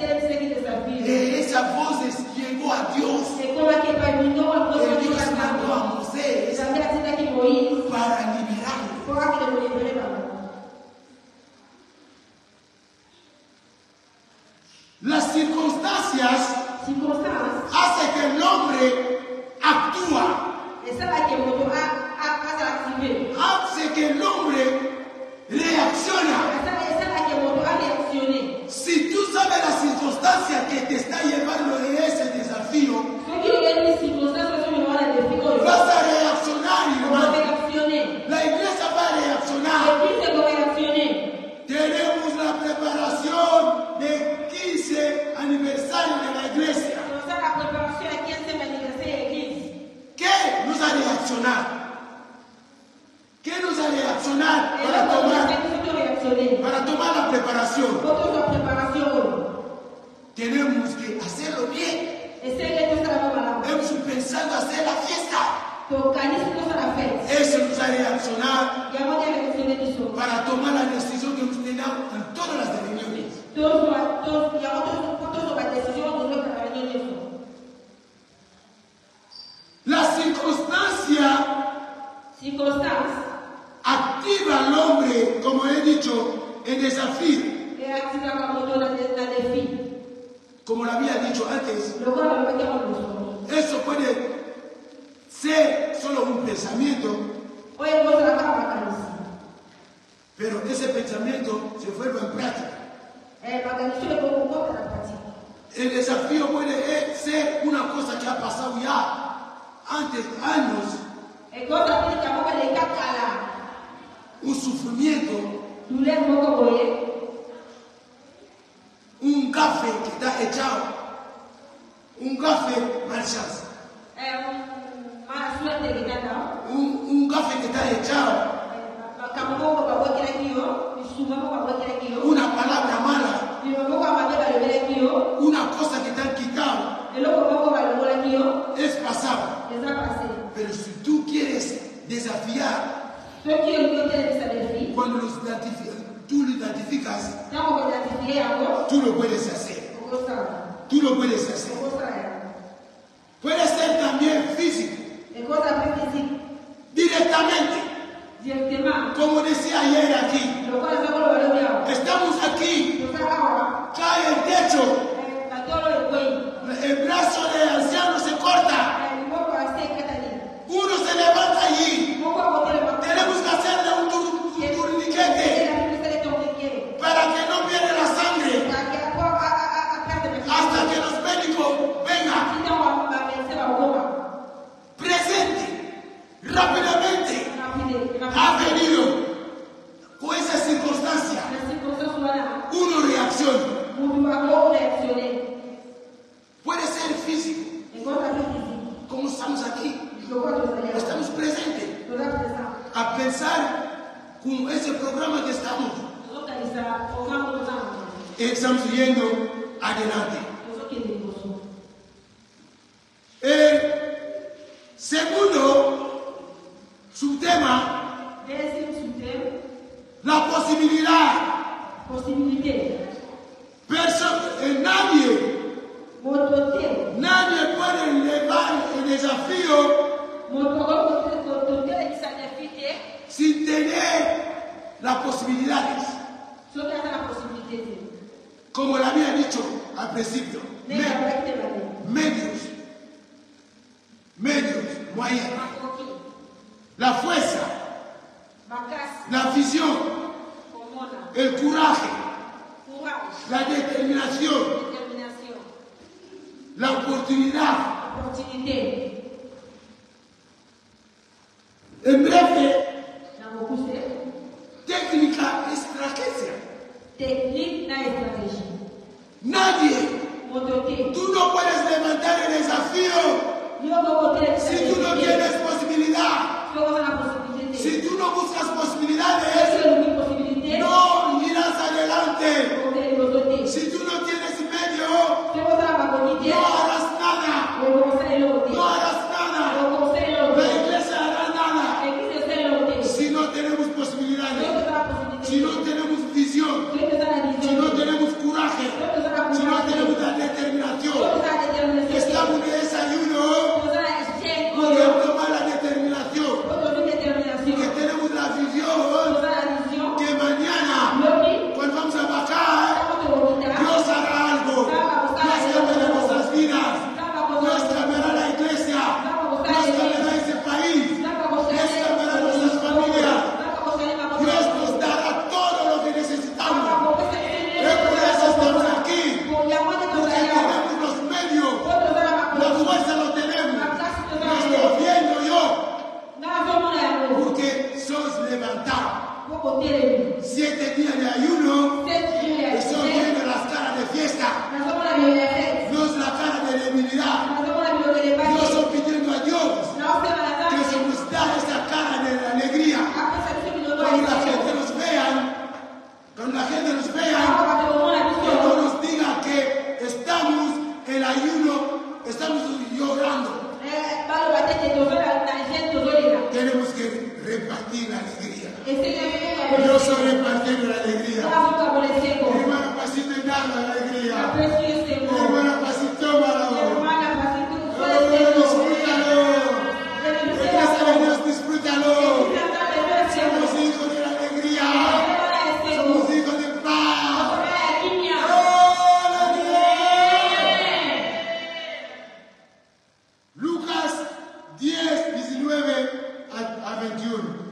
Esa voz llegó a Dios. Dios mandó a Moisés para liberarlo. Las circunstancias hacen que el hombre actúa. Hace que el hombre reacciona. Si tú sabes la circunstancia que te está llevando a ese desafío, vas a reaccionar, hermano. La iglesia va a reaccionar. Tenemos la preparación del 15 aniversario de la iglesia. ¿Qué nos ha reaccionado? ¿Qué nos ha reaccionado para tomar la preparación? Tenemos que hacerlo bien. Hemos pensado hacer la fiesta. Eso nos ha reaccionado para tomar la decisión que hemos tenido en todas las reuniones. La circunstancia activa al hombre, como he dicho, el desafío. Como lo había dicho antes, eso puede ser solo un pensamiento, pero ese pensamiento se vuelve en práctica. El desafío puede ser una cosa que ha pasado ya antes, años, un sufrimiento, un gafe que está echado, un gafe malchance, un gafe que está echado, una palabra mala, una cosa que te han quitado, es pasado. Pero si tú quieres desafiar, cuando tú lo identificas, tú lo puedes hacer. Tú lo puedes hacer. Puede ser también físico. Directamente. Como decía ayer aquí. Estamos aquí. Cae el techo. El brazo del anciano se corta. Uno se levanta allí. Tenemos que hacerle un turniquete para que no pierda la sangre hasta que los médicos vengan. Presente, rápidamente, ha venido con esa circunstancia. Uno reacciona. Puede ser físico. Como estamos aquí. Estamos presentes a pensar con ese programa que estamos. Estamos yendo adelante. Segundo subtema, la posibilidad. Nadie puede elevar el desafío sin tener las posibilidades. Como le había dicho al principio, medios, moyens, la fuerza, la visión, el coraje, la determinación, la oportunidad. En breve, técnica y estrategia. Nadie, tú no puedes levantar el desafío si tú no tienes posibilidad. Si tú no buscas posibilidades, no irás adelante. Si tú no tienes medio, no harás nada. No harás nada. La iglesia hará nada. Si no tenemos posibilidades, si no tenemos visión, si no tenemos coraje, si no tenemos la determinación, estamos en desayuno por tomar la determinación, que tenemos la visión, que mañana, cuando vamos a bajar, Dios hará algo. Dios cambiará nuestras vidas. Dios cambiará la iglesia. Dios cambiará ese país. Dios cambiará nuestras familias. Dios nos dará todo lo que necesitamos. Y por eso estamos aquí. Porque tenemos los medios. La fuerza lo tenemos. Lo estoy viendo yo. Porque sos levantado. 7 días de ayuno. Estoy viendo las caras de fiesta. No es la cara de debilidad. Yo estoy pidiendo a Dios que se nos da esa cara de la alegría. Cuando la gente nos vea, que no nos diga que estamos en ayuno, estamos llorando. Tenemos que repartir la alegría. Yo soy repartiendo la alegría. Hermana Pasito y dando la alegría. Hermana Pasito, disfrútalo. Somos hijos de la alegría. Somos hijos de paz. Lucas 10, 19 a 21.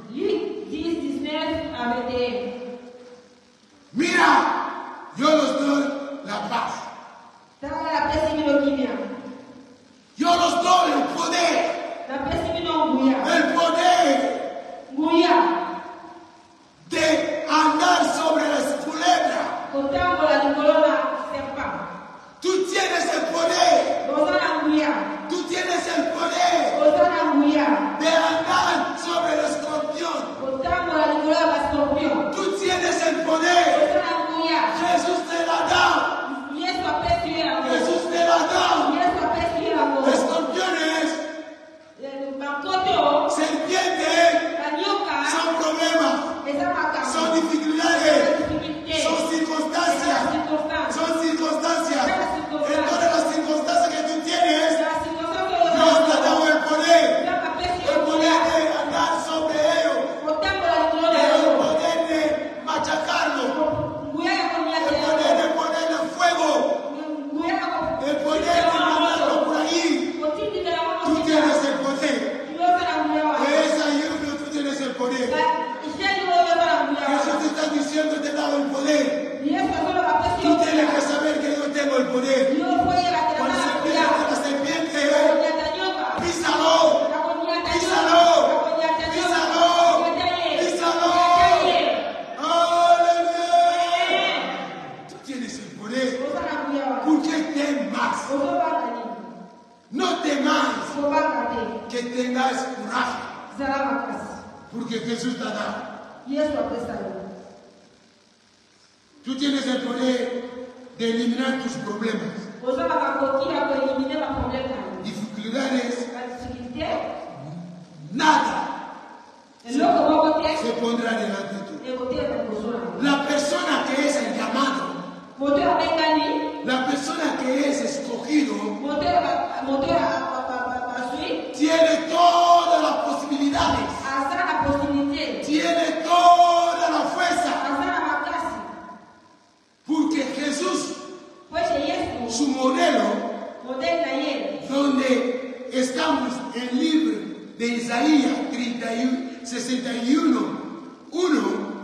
Mira, yo les doy la paz. Porque Jesús te ha dado. Tú tienes el poder de eliminar tus problemas, dificultades. Nada se pondrá delante de tú. La persona que es el llamado, la persona que es escogido, tiene todas las posibilidades, tiene toda la fuerza, porque Jesús, su modelo, donde estamos en el libro de Isaías 61, 1,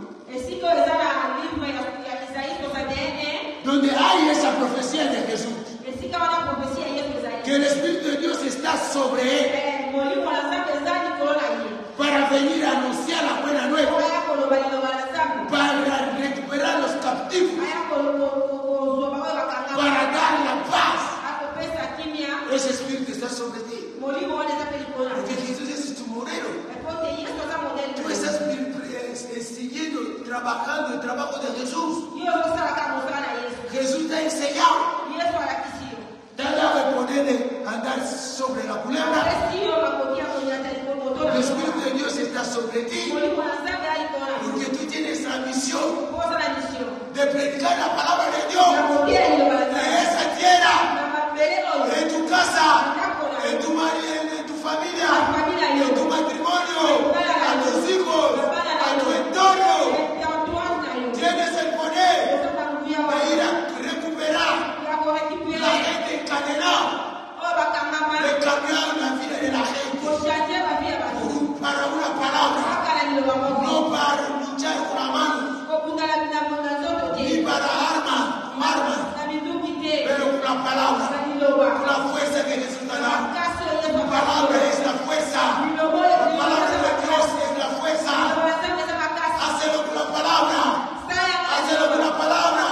donde hay esa profecía de Jesús, que el Espíritu de Dios está sobre él para venir a anunciar la buena nueva, para recuperar los captivos, para dar la paz. Ese Espíritu está sobre ti, porque Jesús es tu modelo. Tú estás siguiendo, trabajando el trabajo de Jesús. Jesús te ha enseñado, te ha dado el poder de andar sobre la culebra. El Espíritu de Dios está sobre ti, porque tú tienes la misión de predicar la palabra de Dios en esa tierra, en tu casa, en tu marido, en tu familia, en tu matrimonio, a tus hijos, a tu entorno. Tienes el poder de ir a recuperar la gente encadenada, de cambiar la vida de la gente para una palabra, no para luchar con la mano, ni para armas, pero con la palabra, con la fuerza que Jesús te da. Tu palabra es la fuerza, la palabra de Dios es la fuerza. Hazlo con la palabra, hazlo con la palabra.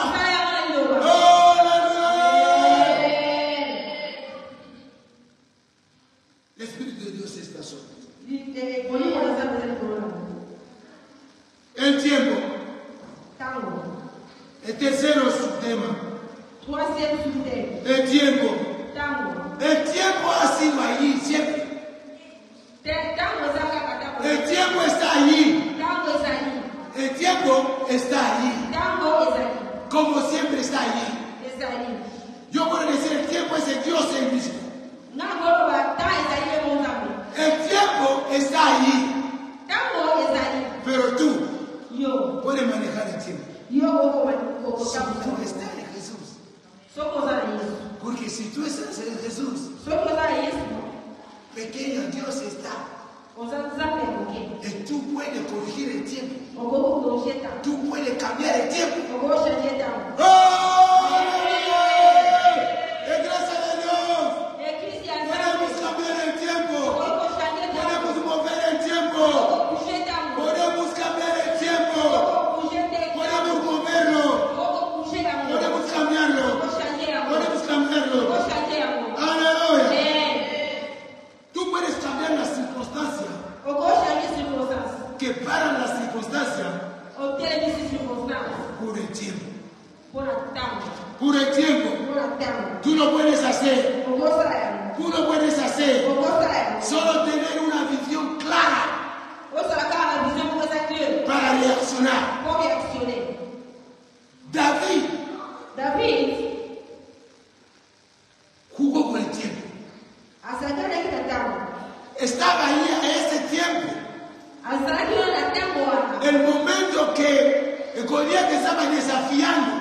El Espíritu de Dios está sobre ti. El tiempo. El tercero subtema. El tiempo. El tiempo ha sido allí siempre. El tiempo está allí. El tiempo está allí. Como siempre está allí. Yo puedo decir, el tiempo es el Dios el mismo. El tiempo está allí. Pero tú puedes manejar el tiempo. Si tú estás en Jesús. Porque si tú estás en Jesús, pequeño Dios está. Y tú puedes corregir el tiempo. Tú puedes cambiar el tiempo. ¡Oh! ¡Es gracia de Dios! Podemos cambiar el tiempo. Podemos mover el tiempo. Podemos cambiar el tiempo. Podemos moverlo. Podemos cambiarlo. Podemos cambiarlo. Aleluya. Tú puedes cambiar las circunstancias que paran las circunstancias por el tiempo. Por el tiempo. Tú lo puedes hacer. Tú lo puedes hacer. Solo tener una visión clara para reaccionar. David jugó con el tiempo. Estaba ahí a ese tiempo. El momento que Goliat estaba desafiando,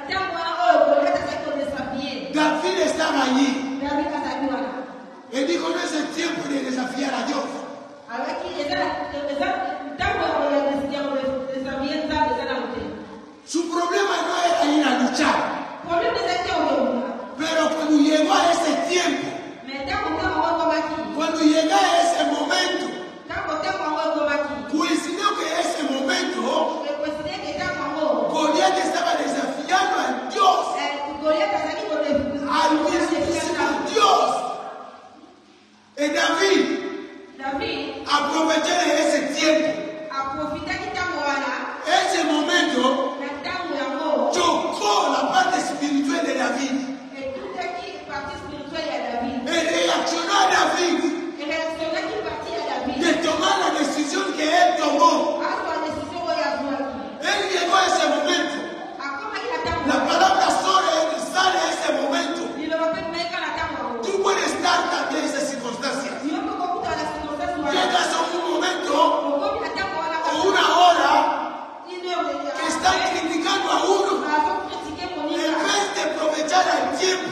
David estaba allí. Él dijo, no es el tiempo de desafiar a Dios. Su problema no era ir a luchar. Pero cuando llegó a ese tiempo, cuando llegó a ese momento, coincidió que ese momento Goliat estaba desafiando a Dios, al mismísimo Dios. Y David están criticando a uno. En vez de aprovechar el tiempo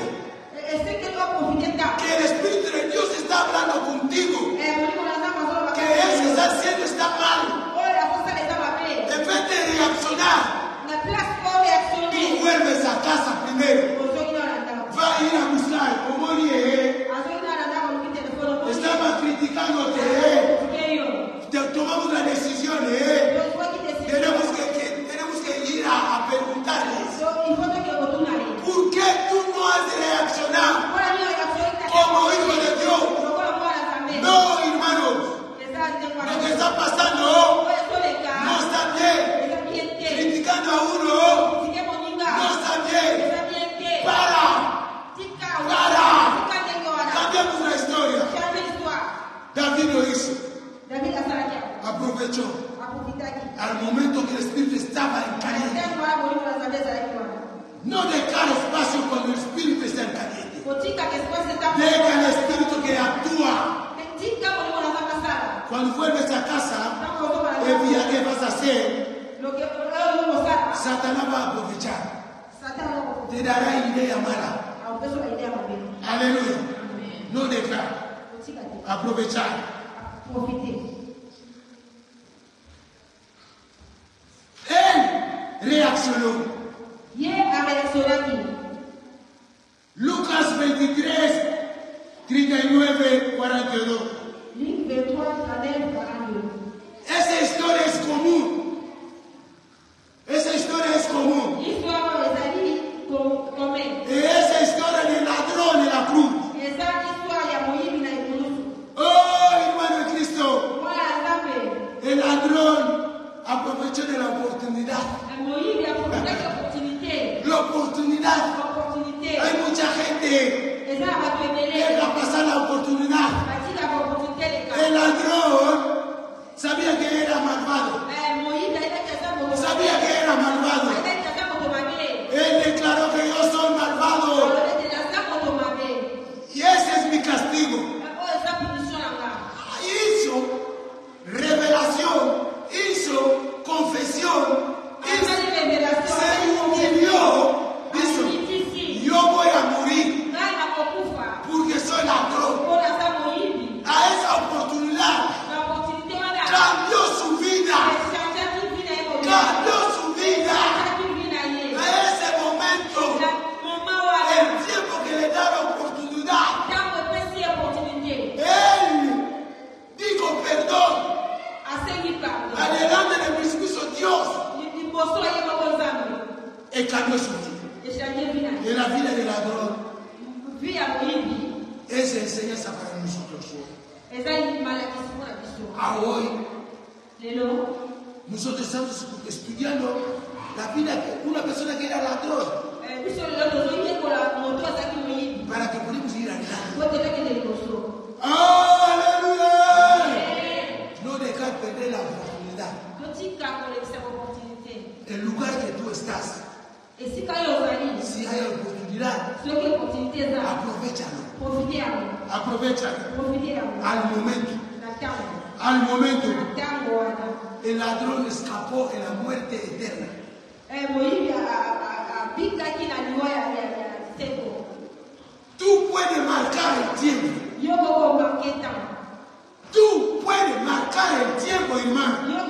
que el Espíritu de Dios está hablando contigo, que eso que está haciendo está mal. En vez de reaccionar, tú vuelves a casa primero. Va a ir a buscar, como dije, estaba criticándote, tomamos la decisión, tenemos que ir a preguntarles, ¿por qué tú no has reaccionado como hijo de Dios? No, hermanos, lo que está pasando no está bien. Criticando a uno no está bien. Cambiamos la historia. David lo hizo. Aprovechó al momento que el Espíritu estaba en caliente. No dejar espacio cuando el Espíritu está en caliente. Deja al Espíritu que actúa. Cuando vuelves a casa, ¿qué vas a hacer? Satanás va a aprovechar. Te dará idea mala. Aleluya. No dejar. Aprovechar. Él reaccionó. Lucas 23, 39, 42. Esa historia es común. Esa historia es común. Esa historia del ladrón en la cruz. Oh, hermano de Cristo. El ladrón aprovechó de la oportunidad. La oportunidad. Hay mucha gente que deja pasar la oportunidad. El ladrón sabía que era malvado. Sabía que era malvado. Él declaró que yo soy malvado. Y ese es mi castigo. Hizo revelación, hizo confesión, se humilló. Dice, yo voy a morir porque soy ladrón. A esa oportunidad cambió su vida. Cambió su vida. A ese momento, el tiempo que le da la oportunidad, él dijo perdón. Adelante de mis juicios, Dios. Y cambió su vida. Y la vida del ladrón. Esa enseñanza para nosotros hoy. Nosotros estamos estudiando la vida de una persona que era ladrón. Para que podamos ir adelante. ¡Aleluya! No dejar perder la oportunidad. El lugar que tú estás. Si hay oportunidad, aprovechalo. Al momento. El ladrón escapó de la muerte eterna. Tú puedes marcar el tiempo. Tú puedes marcar el tiempo, hermano.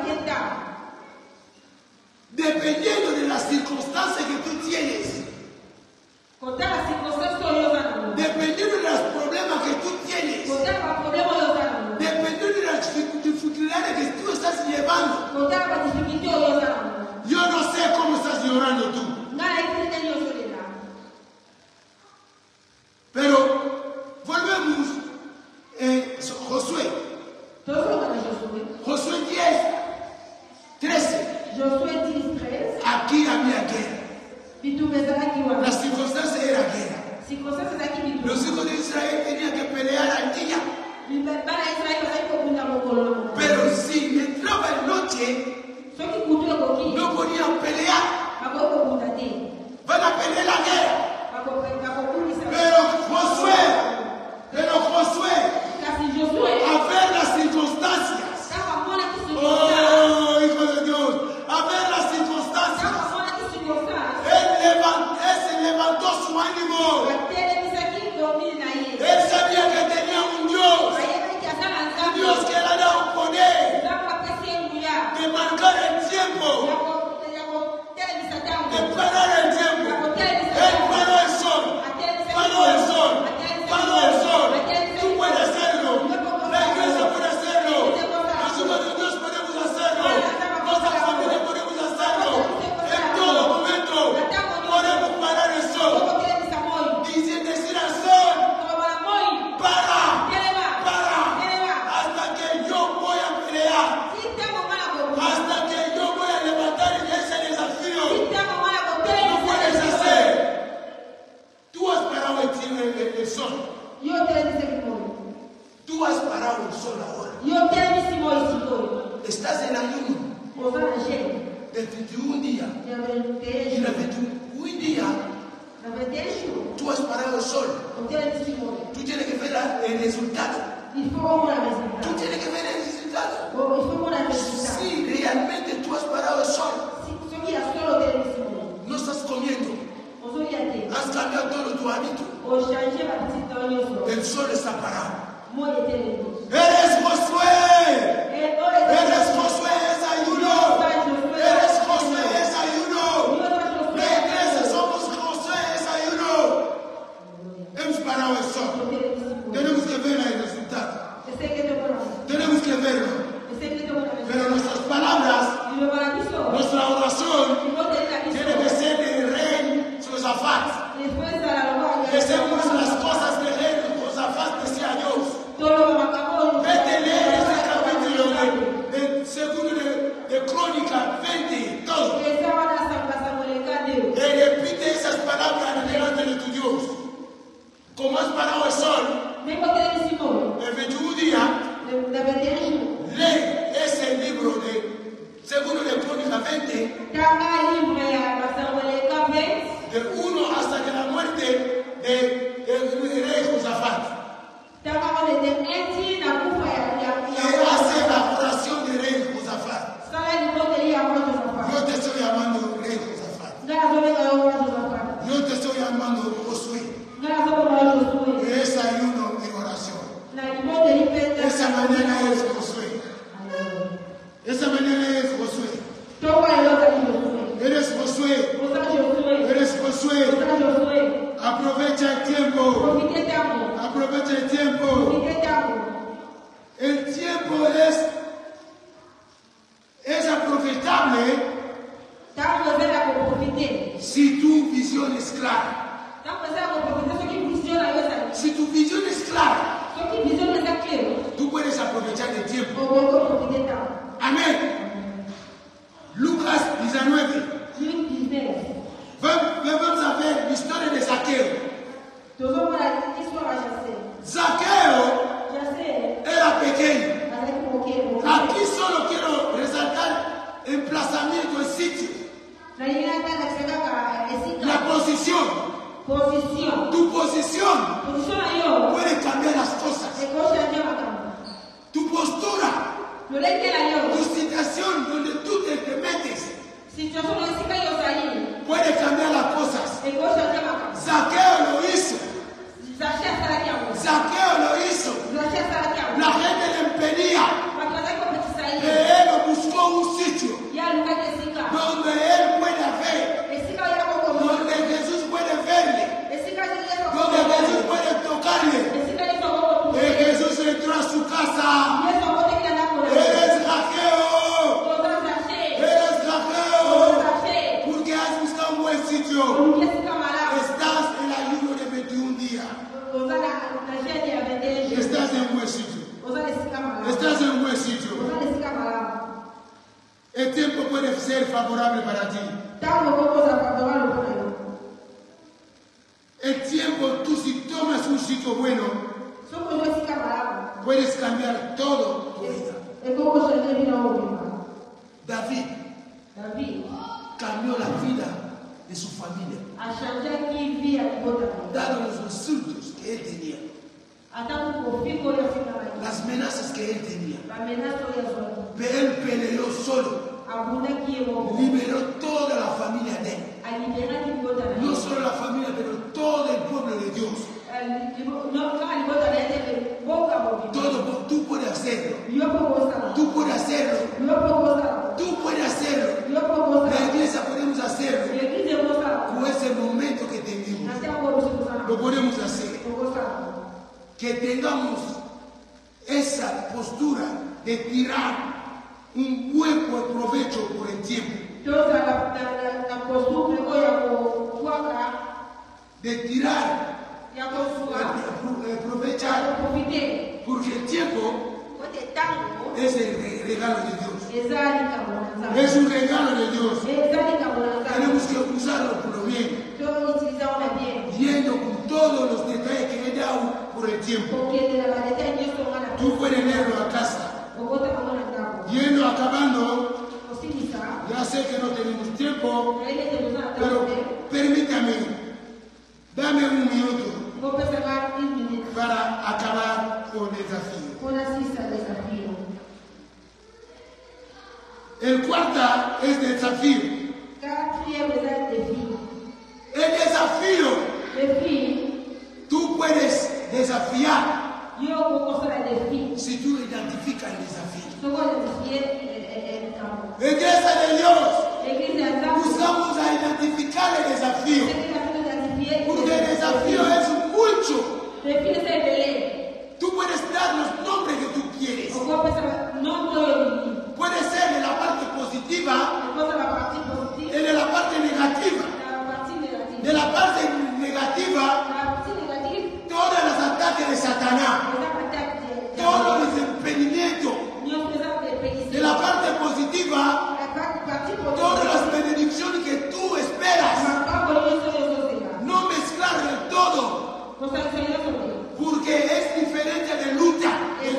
Dependiendo de las circunstancias que tú tienes. Dependiendo de los problemas que tú tienes. Dependiendo de las dificultades que tú estás llevando. Yo no sé cómo estás llorando tú. Pero volvemos Josué. Josué 10, 13. Aquí había guerra. Las circunstancias eran guerra. Los hijos de Israel tenían que pelear al día. Pero si entraba en noche, no podían pelear. Van a pelear la guerra. Pero Josué, a ver las circunstancias. Oh, hijo de Dios, a ver las circunstancias. último. Él sabía que tenía un Dios que le ha dado poder de marcar el tiempo, de parar el tiempo. Él paró el sol, paró el sol, paró el sol. Tú puedes hacerlo, la iglesia puede hacerlo, los hijos de Dios podemos hacerlo, nuestra familia podemos hacerlo. En todo momento podemos parar el sol. Dice decir al sol, para, hasta que yo voy a pelear, hasta que yo voy a levantar ese desafío. No puedes hacer. Tú has parado el sol. Tú has parado el sol ahora. Estás en ayuno de 21 días. Y la 21 días, tú has parado el sol. Tú tienes que ver el resultado. Tú tienes que ver el resultado. Si realmente tú has parado el sol, no estás comiendo, has cambiado todo tu hábito, el sol está parado. Eres Josué. Eres Josué, es ayuno. Eres Josué, es ayuno. La iglesia somos Josué, es ayuno. Hemos parado el sol. Tenemos que ver el resultado. Tenemos que verlo. Pero nuestras palabras, nuestra oración, tiene que ser de rey Josafat. Que hacemos las cosas de rey Josafat, decía Dios. Vete, lee ese capítulo de segundo de Crónica 20, todo. Y repite esas palabras delante de tu Dios. Como has parado el sol, el 21 día, lee ese libro de segundo de Crónica 20, de 1 hasta que la muerte del rey Josafat. Y hace la oración del rey Josafat. Yo te estoy llamando rey Josafat. Yo te estoy llamando Josué. Es ayuno y oración. Esa mañana es Josué. Esa mañana es Josué. Eres Josué. Eres Josué. Aprovecha el tiempo. Aprovecha el tiempo. El tiempo es aprovechable si tu visión es clara. Si tu visión es clara, tú puedes aprovechar el tiempo. Amén. Lucas 19. Vamos a ver la historia de Zaqueo. Zaqueo era pequeño. Aquí solo quiero resaltar el emplazamiento, el sitio. La posición. Tu posición puede cambiar las cosas. Tu postura, tu situación donde tú te metes, puede cambiar las cosas. Zaqueo lo hizo. Zaqueo lo hizo. La gente le impedía. Él buscó un sitio donde él puede ver, donde Jesús puede verle, donde Jesús puede tocarle. Y Jesús entró a su casa. Eres Zaqueo. Eres Zaqueo. Porque has buscado un buen sitio. Estás en el ayuno de 21 días. Estás en un buen sitio. Estás en un buen sitio. El tiempo puede ser favorable para ti. El tiempo, tú si tomas un sitio bueno, puedes cambiar todo tu vida. David cambió la vida de su familia, dado los insultos que él tenía, las amenazas que él tenía. Pero él peleó solo, liberó toda la familia de él. No solo la familia, pero todo que tengamos esa postura de tirar un buen provecho por el tiempo. De tirar, aprovechar, porque el tiempo es el regalo de Dios. Es un regalo de Dios. Tenemos que usarlo por lo bien, yendo con todos los detalles que he dado por el tiempo. Tú puedes leerlo a casa. Yendo acabando, ya sé que no tenemos tiempo, pero permítame, dame un minuto para acabar con el desafío. El cuarto es desafío. El desafío, tú puedes desafiar si tú identificas el desafío. Iglesia de Dios, buscamos a identificar el desafío, porque el desafío es mucho. Tú puedes dar los nombres que tú quieres. Puede ser de la parte positiva y de la parte negativa. De la parte negativa, todos los ataques de Satanás, todos los impedimentos. De la parte positiva, todas las bendiciones que tú esperas. No mezclar del todo, porque es diferente de lucha.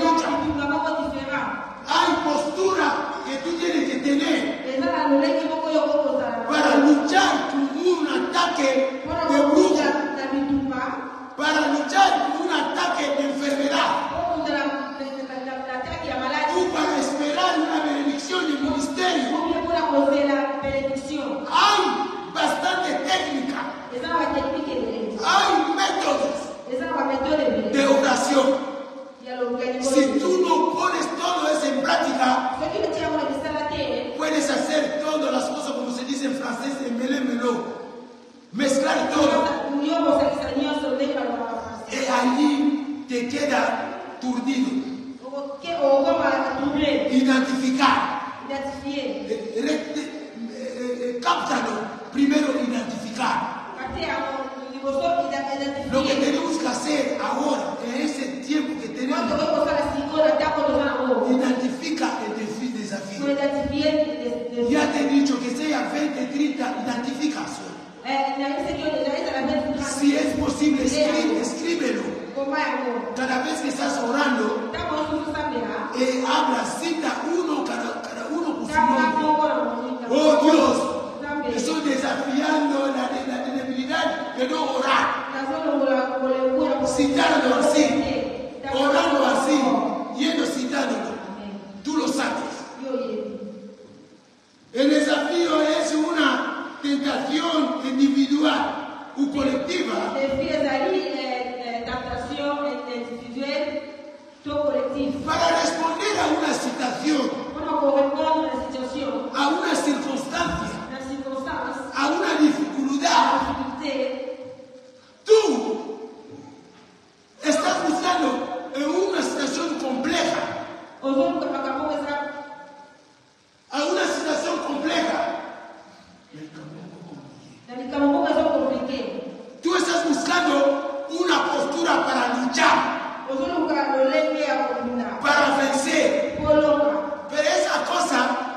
Hay postura que tú tienes que tener para luchar con un ataque de bruja, para luchar con un ataque de enfermedad. Para esperar una bendición de ministerio. Hay bastante técnica. Hay métodos de oración. Si tú no pones todo eso en práctica, puedes hacer todas las cosas como se dice en francés, mezclar todo. Y allí te queda turdido. Identificar. Cáptalo. Primero identificar. Lo que tenemos que hacer ahora, en ese tiempo que tenemos, identifica el desafío. Ya te he dicho que sea 20, 30, identificación. Si es posible, escríbelo. Cada vez que estás orando, habla, cita uno, cada uno por su nombre. Oh Dios, estoy desafiando la debilidad de no orar. Citarlo así, orando así, yendo citándolo. Tú lo sabes. El desafío es una tentación individual o colectiva. Para responder a una situación, a una circunstancia, a una dificultad, tú estás buscando en una situación compleja, a una situación compleja. Tú estás buscando una postura para luchar, para vencer. Pero esa cosa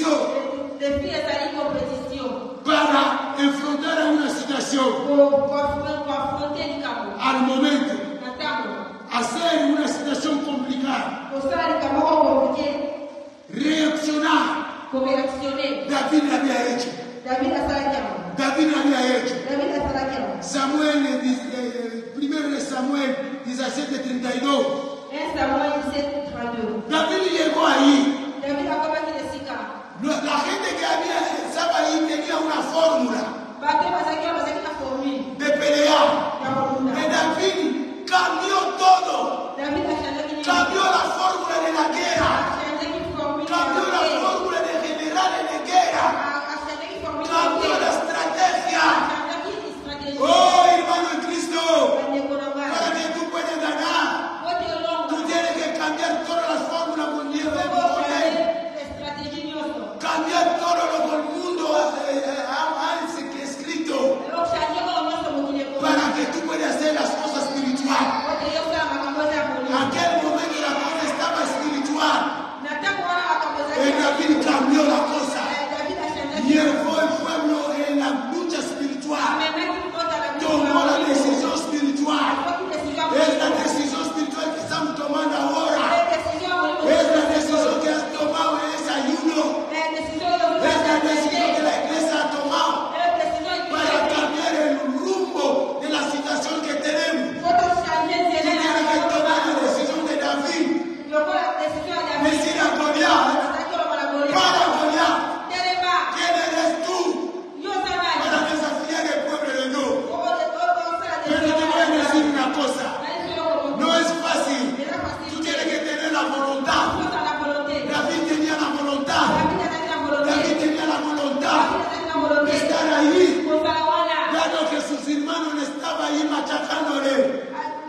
competición para enfrentar a una situación al momento, hacer una situación complicada, reaccionar. David l'avait hecho. David l'avait hecho. Samuel, 1 Samuel 17:32. David llegó ahí. La gente que estaba ahí tenía una fórmula de pelear. Y David cambió todo. Cambió la fórmula de la guerra. Cambió la fórmula de generales de guerra. Cambió la estrategia. Oh, hermano en Cristo. Para que tú puedas ganar, tú tienes que cambiar todas las fórmulas mundiales de poder. Cambiar todo lo que el mundo ha escrito. Para que tú puedas hacer las cosas espirituales. Aquel momento la cosa estaba espiritual. Y David cambió la cosa. Y el pueblo en la lucha espiritual tomó la decisión espiritual. Es la decisión espiritual que estamos tomando ahora. Es la decisión que has tomado en ese ayuno. Es la decisión que la iglesia ha tomado para cambiar el rumbo de la situación que tenemos. Y tiene que tomar la decisión de David. Decir a Goliat, para Goliat, ¿quién eres tú para desafiar el pueblo de Dios? Pero te voy a decir una cosa, no es fácil. Tú tienes que tener la voluntad. David tenía la voluntad. David tenía la voluntad de estar ahí, dado que sus hermanos estaban ahí machacándole,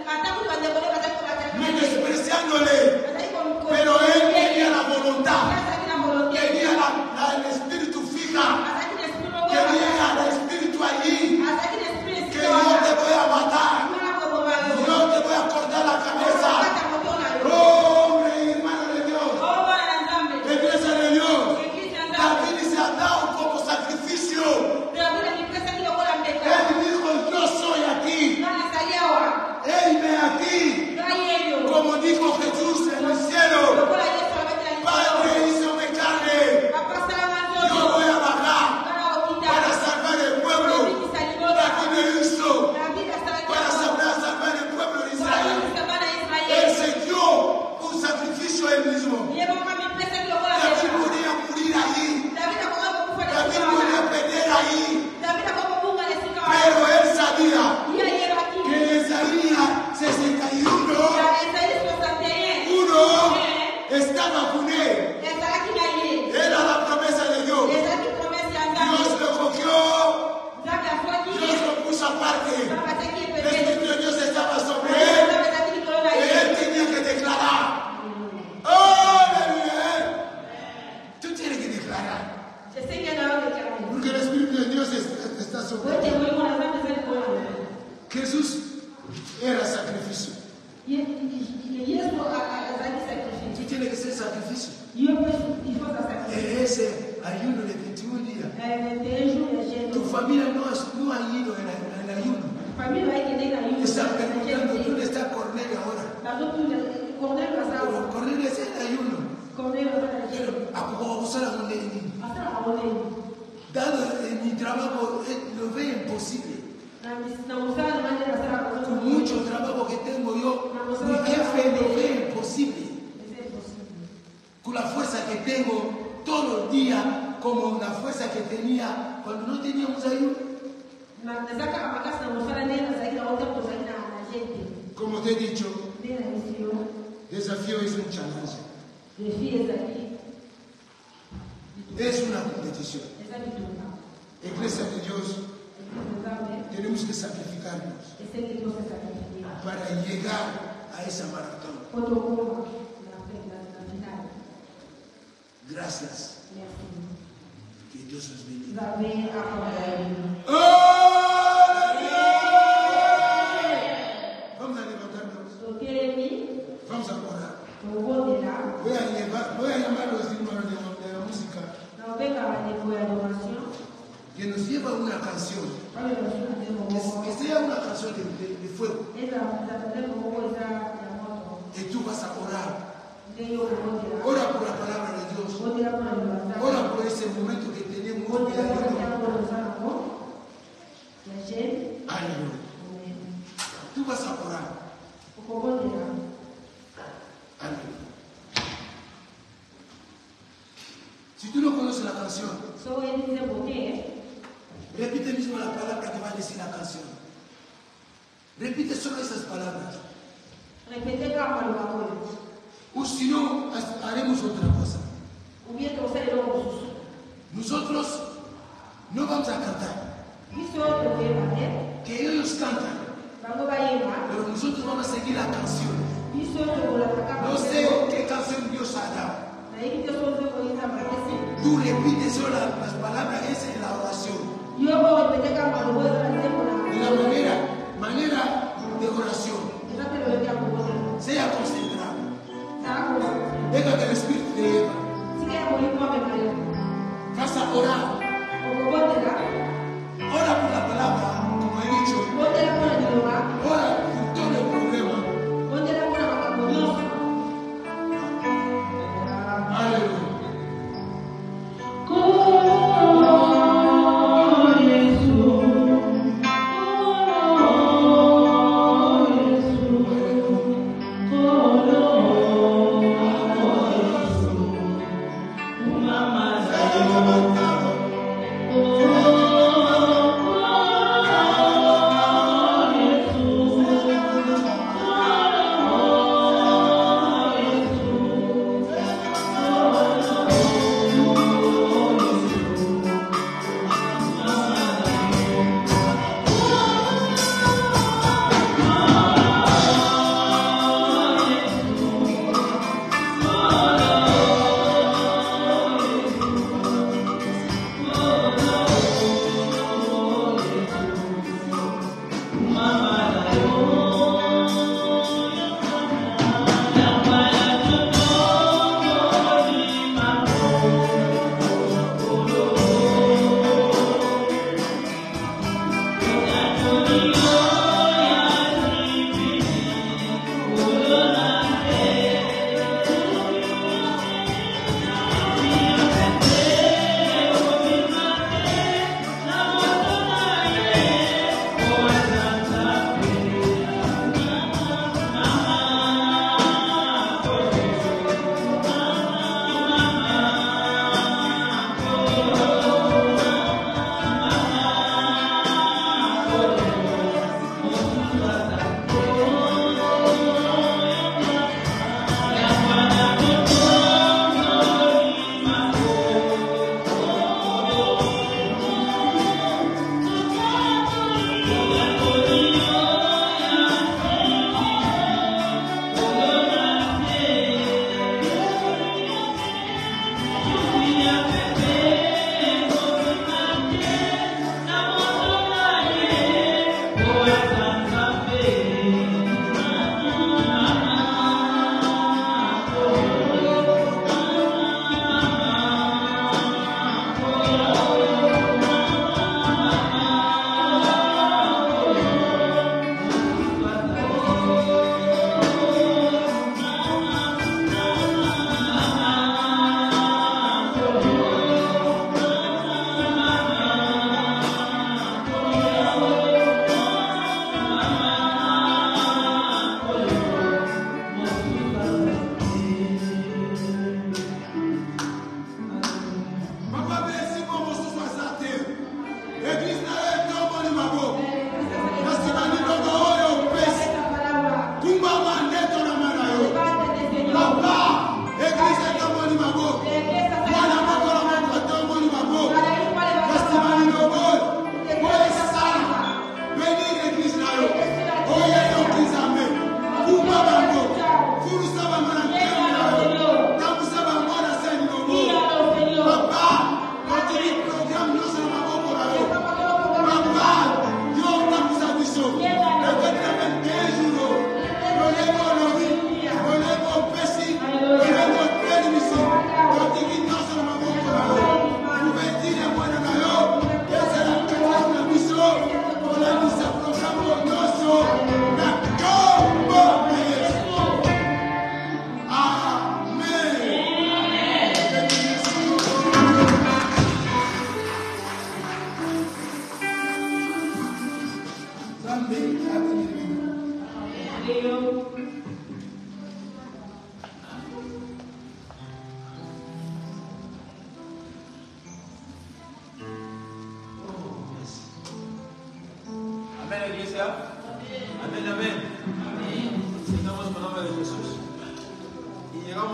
menospreciándole. Pero él tenía la voluntad, tenía el espíritu fija, tenía el espíritu allí, que yo te voy a matar, yo te voy a cortar la cabeza. Oh, hombre, hermano de Dios, iglesia de Dios, David se ha dado como sacrificio. Él dijo, yo soy aquí, él aquí, como dijo Jesús en el cielo. Padre, hízome carne, yo voy a bajar para salvar el pueblo. David me hizo para salvar el pueblo de Israel. Él se dio un sacrificio él mismo. David podía morir ahí, David podía perder ahí, pero él sabía que en Isaías 61 estaba con él. Era la promesa de Dios. Dios lo cogió, Dios lo puso aparte. El Espíritu de Dios estaba sobre él y él tenía que declarar. ¡Oh, aleluya! Tú tienes que declarar, porque el Espíritu de Dios está sobre ti. Jesús era sacrificio. Tú tienes que ser sacrificio. Ese ayuno de 21 días. Tu familia no ha ido en ayuno. Están preguntando dónde está Cornelio ahora. Pero Cornelio es el ayuno. ¿A cómo vamos a la dado en mi trabajo, lo veo imposible. Con mucho trabajo que tengo yo, mi jefe lo ve imposible. Con la fuerza que tengo todos los días, como la fuerza que tenía cuando no teníamos ayuno. Como te he dicho, desafío es un challenge. Es una competición. Iglesia de Dios, tenemos que sacrificarnos para llegar a esa maratón. Gracias. Que Dios los bendiga. Vamos a levantarnos. Vamos a orar. Voy a llamar a los hermanos de la música. que nos lleva a una canción, que sea una canción de fuego. Y tú vas a orar. Ora por la palabra de Dios. Ora por ese momento que tenemos de aleluya. Tú vas a orar. Aleluya. Si tú no conoces la canción, repite mismo la palabra que va a decir la canción. Repite solo esas palabras. O si no, haremos otra cosa. Nosotros no vamos a cantar. Que ellos cantan. Pero nosotros vamos a seguir la canción. No sé qué canción Dios ha dado. Tú repites solo las palabras esas en la oración. De la manera de oración. Sea concentrado. Deja que el Espíritu te lleve. Vas a orar. Ora por la palabra, como he dicho. Ora por todo el problema. Aleluya.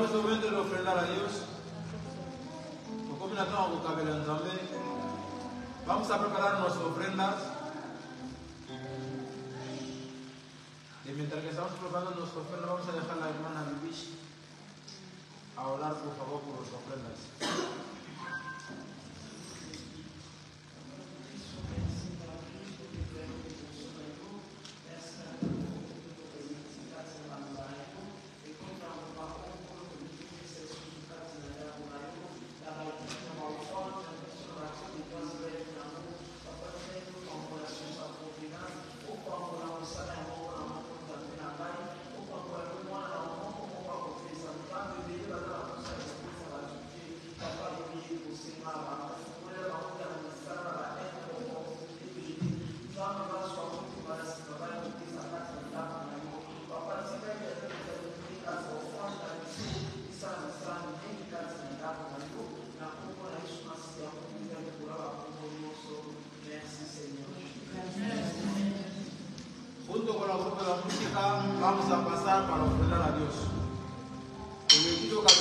llegamos al momento de ofrendar a Dios. Vamos a preparar nuestras ofrendas. Y mientras que estamos preparando nuestra ofrenda, vamos a dejar a la hermana Vivish a orar por favor por las ofrendas. Junto con la grupo de la música vamos a pasar para ofrendar a Dios. Y le pido que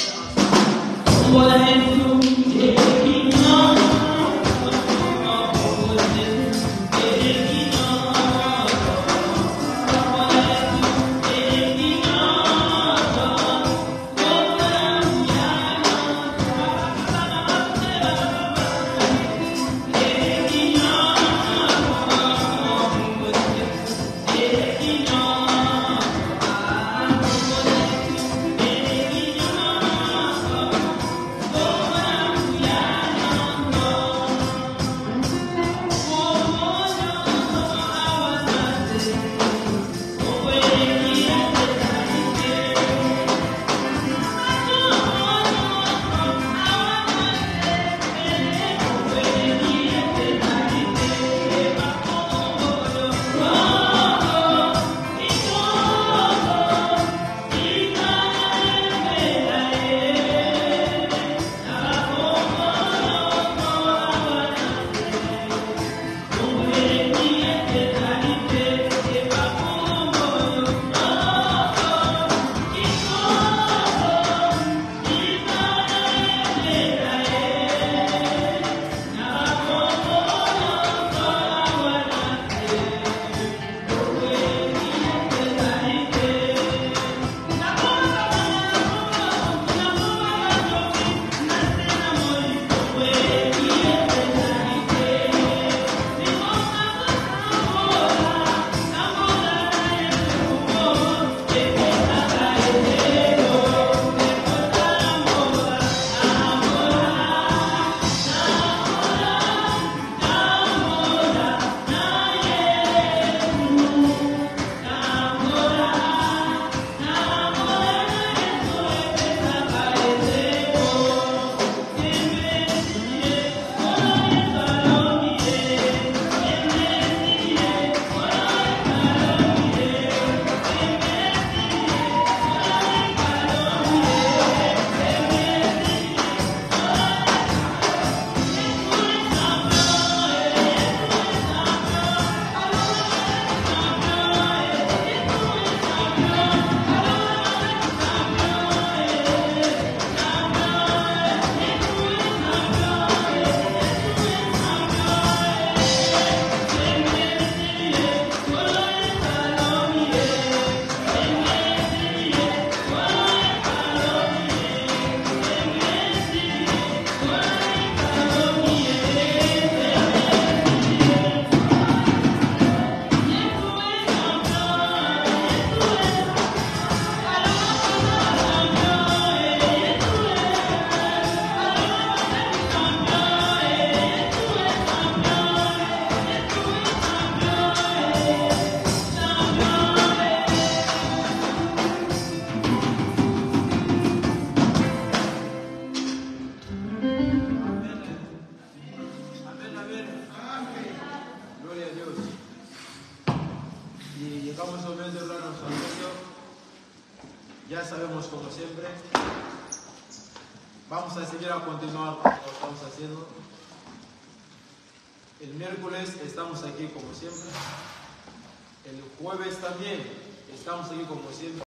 Ya sabemos, como siempre, vamos a seguir a continuar con lo que estamos haciendo. El miércoles estamos aquí como siempre. El jueves también estamos aquí como siempre.